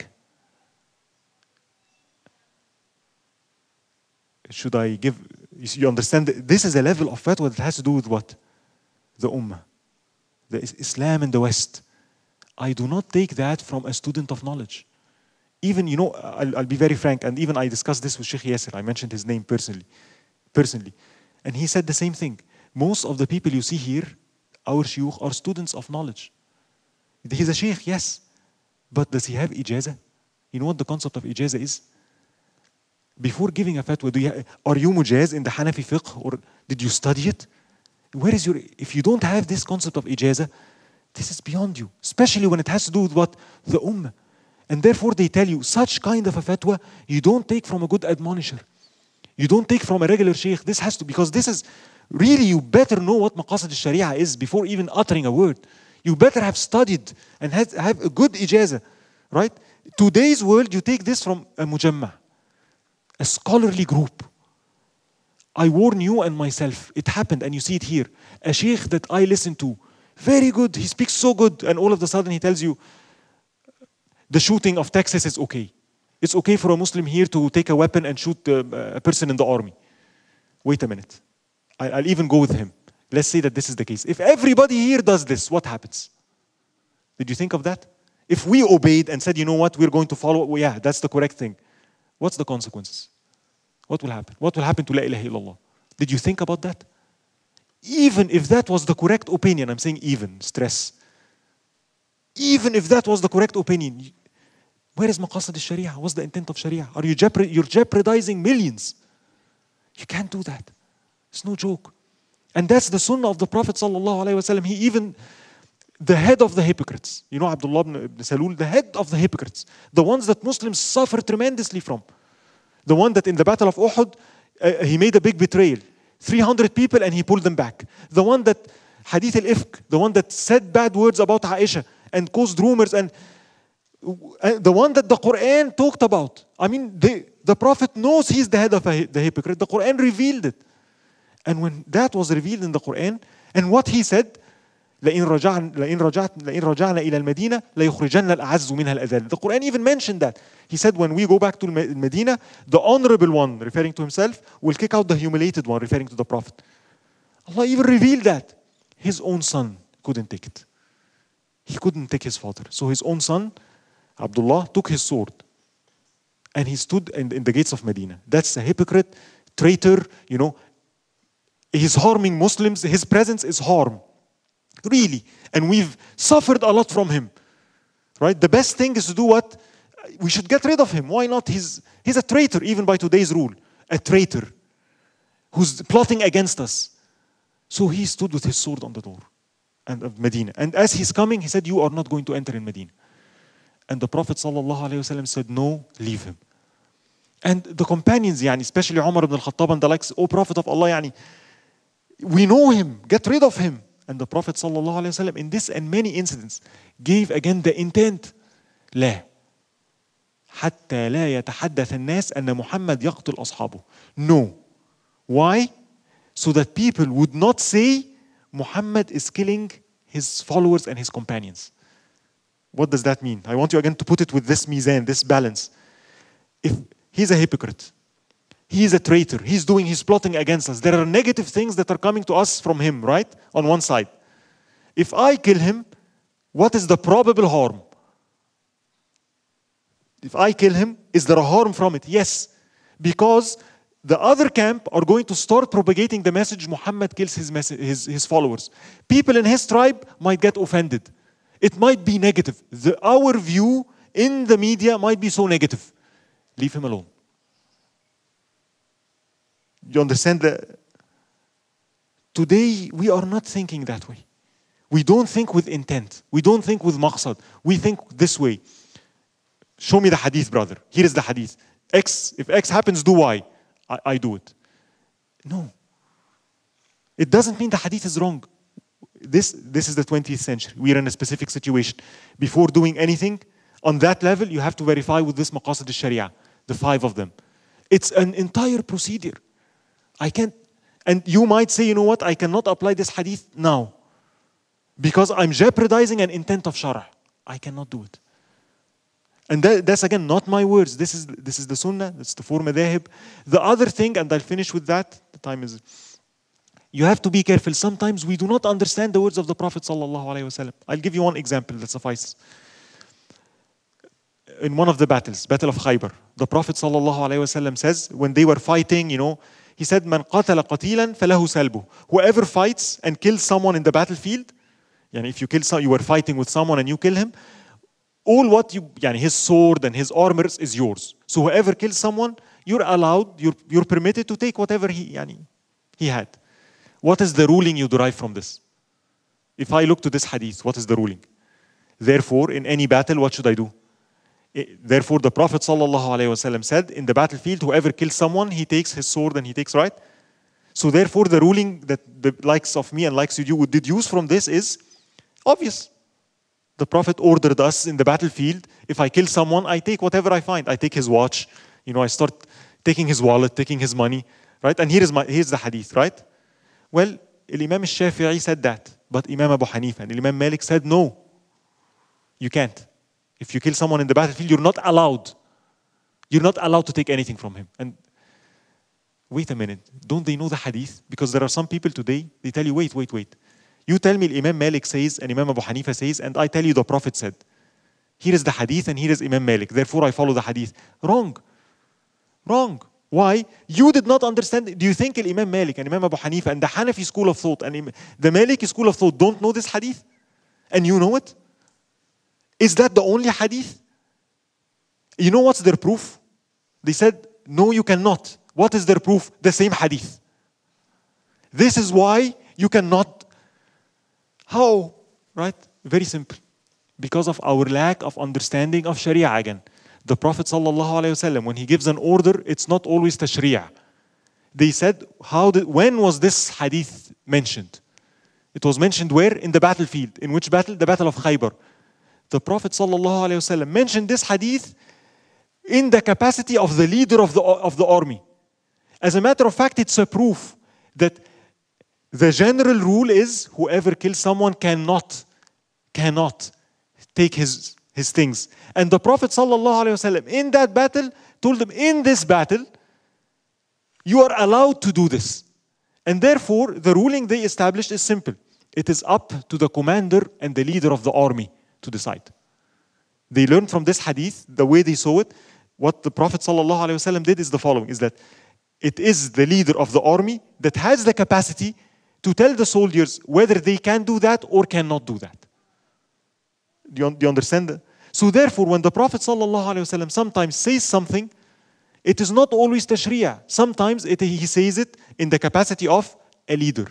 Should I give? You understand? This is a level of fatwa that has to do with what? The Ummah. The Islam in the West. I do not take that from a student of knowledge. Even, I'll be very frank, and even I discussed this with Sheikh Yasser. I mentioned his name personally. And he said the same thing. Most of the people you see here, our shuyukh, are students of knowledge. He's a sheikh, yes. But does he have ijazah? You know what the concept of ijazah is? Before giving a fatwa, are you mujaz in the Hanafi fiqh, or did you study it? If you don't have this concept of ijazah, this is beyond you. Especially when it has to do with what? The ummah. And therefore they tell you, such kind of a fatwa, you don't take from a good admonisher. You don't take from a regular sheikh. This has to, because this is, really you better know what maqasid al-sharia is before even uttering a word. You better have studied and have a good ijazah, right? Today's world, you take this from a mujamma, a scholarly group. I warn you and myself. It happened, and you see it here. A sheikh that I listen to, very good, he speaks so good, and all of a sudden he tells you the shooting of Texas is okay. It's okay for a Muslim here to take a weapon and shoot a person in the army. Wait a minute. I'll even go with him. Let's say that this is the case. If everybody here does this, what happens? Did you think of that? If we obeyed and said, you know what, we're going to follow, well, yeah, that's the correct thing. What's the consequences? What will happen? What will happen to La ilaha illallah? Did you think about that? Even if that was the correct opinion, I'm saying even, stress. Even if that was the correct opinion, where is maqasid al-sharia? What's the intent of sharia? You're jeopardizing millions. You can't do that. It's no joke. And that's the sunnah of the Prophet sallallahu alaihi wasallam. He even, the head of the hypocrites, you know Abdullah ibn Salul, the head of the hypocrites, the ones that Muslims suffer tremendously from. The one that in the Battle of Uhud, he made a big betrayal. 300 people and he pulled them back. The one that, Hadith al-Ifk, the one that said bad words about Aisha and caused rumors, and the one that the Quran talked about. I mean, the Prophet knows he's the head of the hypocrite. The Quran revealed it. And when that was revealed in the Quran, and what he said, لئن رجعنا إلى المدينة ليخرجن الأعز منها الأذل. The Quran even mentioned that. He said, when we go back to Medina, the honorable one, referring to himself, will kick out the humiliated one, referring to the Prophet. Allah even revealed that. His own son couldn't take it. He couldn't take his father. So his own son, Abdullah, took his sword and he stood in the gates of Medina. That's a hypocrite, traitor, you know. He's harming Muslims. His presence is harm. Really. And we've suffered a lot from him. Right? The best thing is to do what? We should get rid of him. Why not? He's a traitor, even by today's rule. A traitor who's plotting against us. So he stood with his sword on the door of Medina. And as he's coming, he said, you are not going to enter in Medina. And the Prophet ﷺ said, no, leave him. And the companions, especially Umar ibn al-Khattab and the likes, oh Prophet of Allah, we know him, get rid of him. And the Prophet ﷺ in this and many incidents gave again the intent. لا حتى لا يتحدث الناس أن محمد يقتل أصحابه. No. Why? So that people would not say Muhammad is killing his followers and his companions. What does that mean? I want you again to put it with this mizan, this balance. If he's a hypocrite, he is a traitor, he's plotting against us. There are negative things that are coming to us from him, right? On one side. If I kill him, what is the probable harm? If I kill him, is there a harm from it? Yes. Because the other camp are going to start propagating the message Muhammad kills his followers. People in his tribe might get offended. It might be negative. Our view in the media might be so negative. Leave him alone. You understand that? Today, we are not thinking that way. We don't think with intent. We don't think with maqsad. We think this way. Show me the hadith, brother. Here is the hadith. X, if X happens, do Y. I do it. No. It doesn't mean the hadith is wrong. This is the 20th century. We are in a specific situation. Before doing anything, on that level, you have to verify with this maqasid al-sharia, the 5 of them. It's an entire procedure. I can't, and you might say, you know what, I cannot apply this hadith now because I'm jeopardizing an intent of shara. I cannot do it. And that's again not my words. This is the sunnah, that's the 4 madhahib. The other thing, and I'll finish with that, the time is, you have to be careful. Sometimes we do not understand the words of the Prophet ﷺ. I'll give you one example that suffices. In one of the battles, Battle of Khaybar, the Prophet ﷺ says, when they were fighting, he said, "Man qatala qatilan falahu salbu." Whoever fights and kills someone in the battlefield, if you were fighting with someone and you kill him, all what his sword and his armor is yours. So whoever kills someone, you're allowed, you're permitted to take whatever he had. What is the ruling you derive from this? If I look to this hadith, what is the ruling? Therefore, in any battle, what should I do? Therefore, the Prophet ﷺ said, in the battlefield, whoever kills someone, he takes his sword and he takes, right? So therefore, the ruling that the likes of me and likes of you would deduce from this is obvious. The Prophet ordered us in the battlefield, if I kill someone, I take whatever I find. I take his watch, I start taking his wallet, taking his money. right? And here's the hadith, right? Well, Imam al-Shafi'i said that, but Imam Abu Hanifa and Imam Malik said no. You can't. If you kill someone in the battlefield, you're not allowed. You're not allowed to take anything from him. And wait a minute, don't they know the hadith? Because there are some people today, they tell you, wait. You tell me Imam Malik says and Imam Abu Hanifa says, and I tell you the Prophet said. Here is the hadith and here is Imam Malik. Therefore, I follow the hadith. Wrong. Why? You did not understand. Do you think Imam Malik and Imam Abu Hanifa and the Hanafi school of thought and the Maliki school of thought don't know this hadith? And you know it? Is that the only hadith? You know what's their proof? They said, no, you cannot. What is their proof? The same hadith. This is why you cannot. How? Right? Very simple. Because of our lack of understanding of Sharia again. The Prophet ﷺ, when he gives an order, it's not always tashri'ah. They said, when was this hadith mentioned? It was mentioned where? In the battlefield. In which battle? The Battle of Khaybar. The Prophet ﷺ mentioned this hadith in the capacity of the leader of the army. As a matter of fact, it's a proof that the general rule is whoever kills someone cannot take his things. And the Prophet ﷺ in that battle told them, in this battle, you are allowed to do this. And therefore, the ruling they established is simple. It is up to the commander and the leader of the army to decide. They learned from this hadith, the way they saw it, what the Prophet ﷺ did is the following, is that it is the leader of the army that has the capacity to tell the soldiers whether they can do that or cannot do that. Do you understand that? So therefore, when the Prophet ﷺ sometimes says something, it is not always tashri'ah. Sometimes he says it in the capacity of a leader.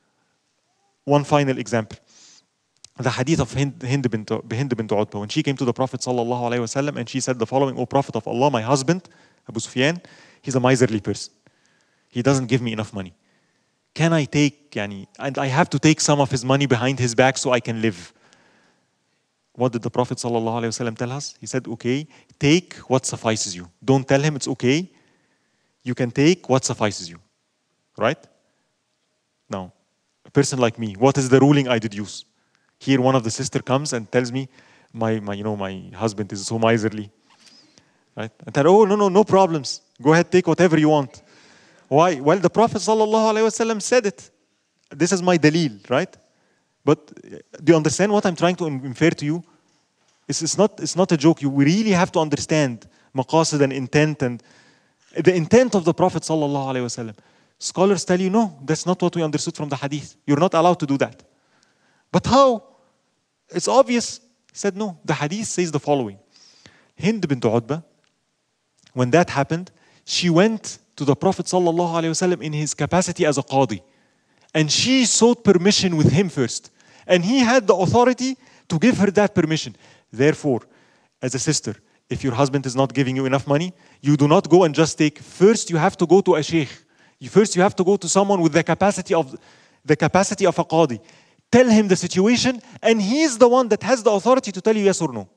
One final example. The hadith of Hind bint Utbah, when she came to the Prophet ﷺ and she said the following, O Prophet of Allah, my husband, Abu Sufyan, he's a miserly person. He doesn't give me enough money. Can I take, and I have to take some of his money behind his back so I can live. What did the Prophet ﷺ tell us? He said, okay, take what suffices you. Don't tell him it's okay. You can take what suffices you. Right? Now, a person like me, what is the ruling I deduce? Here one of the sister comes and tells me, my husband is so miserly. Right? And tell, oh, no problems. Go ahead, take whatever you want. Why? Well, the Prophet ﷺ said it. This is my dalil, right? But do you understand what I'm trying to infer to you? It's not a joke. We really have to understand maqasid and intent and the intent of the Prophet ﷺ. Scholars tell you, no, that's not what we understood from the hadith. You're not allowed to do that. But how? It's obvious. He said, no, the hadith says the following. Hind bint Utbah, when that happened, she went to the Prophet ﷺ in his capacity as a qadi. And she sought permission with him first. And he had the authority to give her that permission. Therefore, as a sister, if your husband is not giving you enough money, you do not go and just take. First, you have to go to a sheikh. First, you have to go to someone with the capacity of a qadi. Tell him the situation, and he's the one that has the authority to tell you yes or no.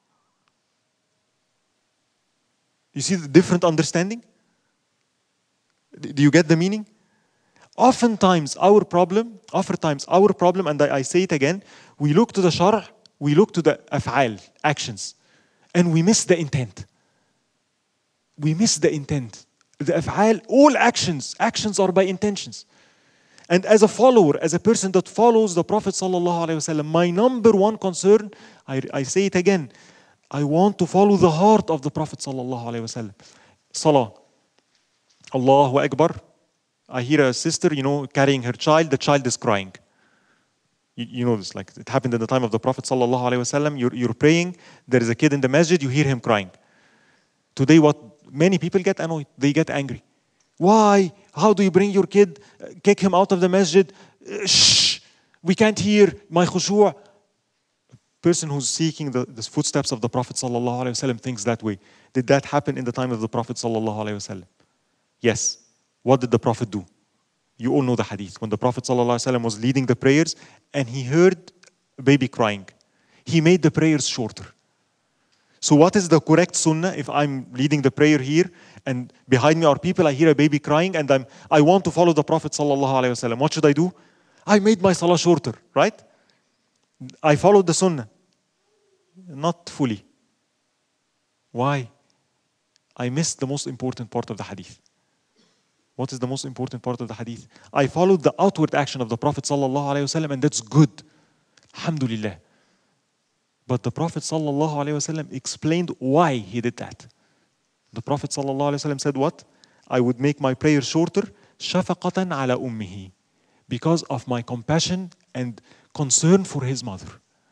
You see the different understanding? Do you get the meaning? Oftentimes our problem, and I say it again, we look to the shar', we look to the af'al, actions, and we miss the intent. We miss the intent. The af'al, all actions are by intentions. And as a follower, as a person that follows the Prophet ﷺ, my number one concern, I say it again, I want to follow the heart of the Prophet ﷺ. Salah. Allahu Akbar. I hear a sister, carrying her child, the child is crying. You know this, like it happened in the time of the Prophet ﷺ. You're praying, there is a kid in the masjid, you hear him crying. Today, what many people get annoyed, they get angry. Why? How do you bring your kid, kick him out of the masjid? Shh, we can't hear my khushu'. Person who's seeking the footsteps of the Prophet ﷺ thinks that way. Did that happen in the time of the Prophet ﷺ? Yes. What did the Prophet do? You all know the hadith. When the Prophet ﷺ was leading the prayers and he heard a baby crying, he made the prayers shorter. So what is the correct sunnah if I'm leading the prayer here and behind me are people, I hear a baby crying and I want to follow the Prophet sallallahu alaihi wasallam. What should I do? I made my salah shorter, right? I followed the sunnah. Not fully. Why? I missed the most important part of the hadith. What is the most important part of the hadith? I followed the outward action of the Prophet sallallahu alaihi wasallam, and that's good. Alhamdulillah. But the Prophet sallallahu alaihi wasallam explained why he did that. The Prophet sallallahu alaihi wasallam said what? I would make my prayer shorter, shafaqatan ala ummihi, because of my compassion and concern for his mother.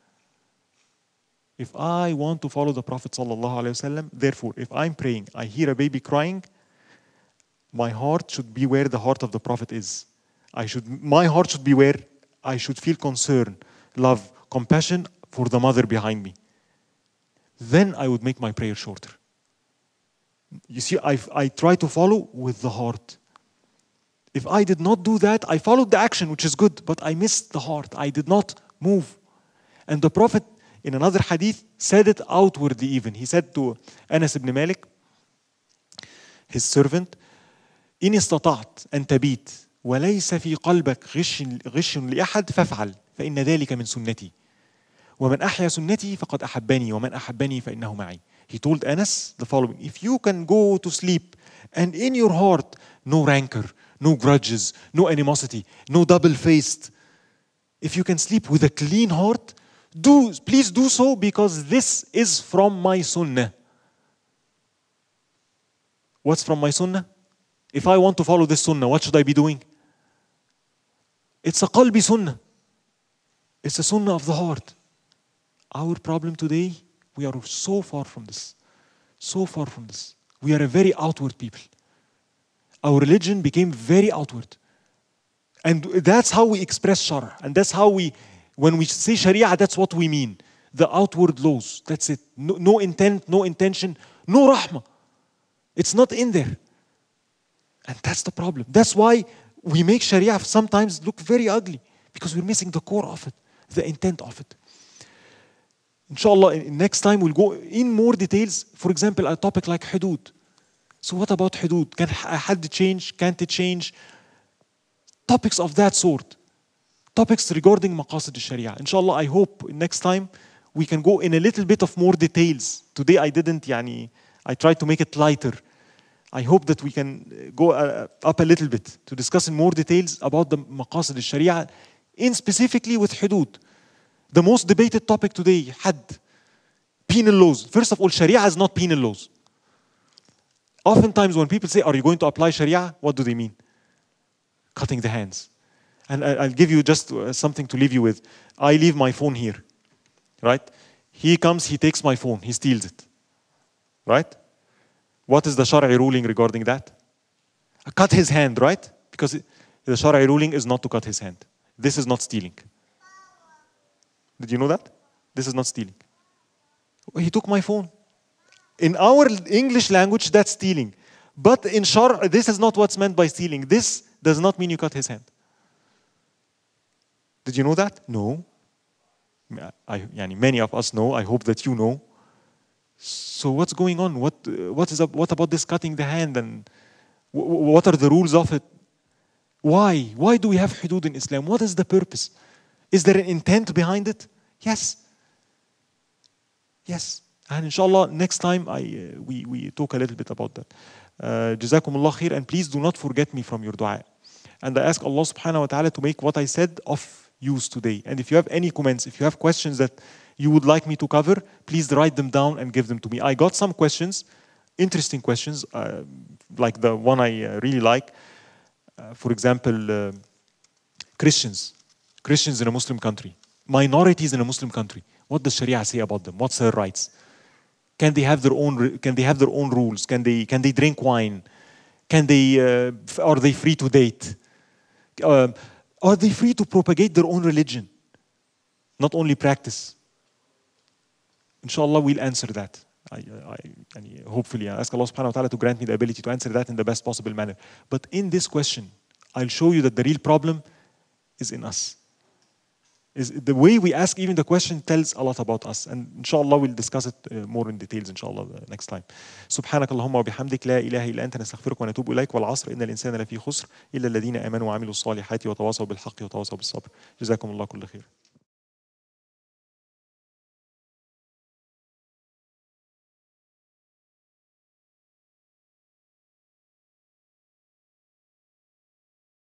If I want to follow the Prophet sallallahu alaihi wasallam, therefore, if I'm praying, I hear a baby crying, my heart should be where the heart of the Prophet is. My heart should be where I should feel concern, love, compassion for the mother behind me. Then I would make my prayer shorter. You see, I try to follow with the heart. If I did not do that, I followed the action, which is good, but I missed the heart. I did not move. And the Prophet, in another hadith, said it outwardly even. He said to Anas ibn Malik, his servant, إن استطعت أن تبيت وليس في قلبك غش لأحد فافعل فإن ذلك من سنتي ومن أحيا سنتي فقد أحبني ومن أحبني فإنه معي. He told Anas the following: if you can go to sleep and in your heart no rancor, no grudges, no animosity, no double-faced, if you can sleep with a clean heart, please do so, because this is from my sunnah. What's from my sunnah? If I want to follow this sunnah, what should I be doing? It's a qalbi sunnah. It's a sunnah of the heart. Our problem today, we are so far from this. So far from this. We are a very outward people. Our religion became very outward. And that's how we express Shara. And that's how when we say Sharia, that's what we mean. The outward laws. That's it. No intent, no intention, no rahmah. It's not in there. And that's the problem. That's why we make Sharia sometimes look very ugly, because we're missing the core of it, the intent of it. Inshallah, next time we'll go in more details. For example, a topic like hudud. So what about hudud? Can had change? Can't it change? Topics of that sort. Topics regarding maqasid al-Sharia. Inshallah, I hope next time we can go in a little bit of more details. Today I didn't, I tried to make it lighter. I hope that we can go up a little bit to discuss in more details about the maqasid al-Sharia, in specifically with hudud. The most debated topic today, had. Penal laws. First of all, Sharia is not penal laws. Oftentimes when people say, are you going to apply Sharia? What do they mean? Cutting the hands. And I'll give you just something to leave you with. I leave my phone here, right? He comes, he takes my phone, he steals it, right? What is the Shari'i ruling regarding that? Cut his hand, right? Because the Shari'i ruling is not to cut his hand. This is not stealing. Did you know that? This is not stealing. He took my phone. In our English language, that's stealing. But in Shar', this is not what's meant by stealing. This does not mean you cut his hand. Did you know that? No. Many of us know. I hope that you know. So what's going on? What about this cutting the hand? And what are the rules of it? Why? Why do we have hudud in Islam? What is the purpose? Is there an intent behind it? Yes. Yes. And inshallah, next time we talk a little bit about that. Jazakumullah khair, and please do not forget me from your dua. And I ask Allah subhanahu wa ta'ala to make what I said of use today. And if you have any comments, if you have questions that you would like me to cover, please write them down and give them to me. I got some questions, interesting questions, like the one I really like. For example, Christians in a Muslim country, minorities in a Muslim country. What does Sharia say about them? What's their rights? Can they have their own? Can they have their own rules? Can they drink wine? Are they free to date? Are they free to propagate their own religion? Not only practice. Inshallah, we'll answer that. Hopefully, I ask Allah subhanahu wa ta'ala to grant me the ability to answer that in the best possible manner. But in this question, I'll show you that the real problem is in us. is the way we ask even the question tells a lot about us, and inshallah we'll discuss it more in details inshallah next time. سبحانك اللهم وبحمدك لا إله إلا أنت نستغفرك ونتوب إليك والعصر إن الإنسان لفي خسر إلا الذين آمنوا وعملوا الصالحات وتواصوا بالحق وتواصوا بالصبر. جزاكم الله كل خير.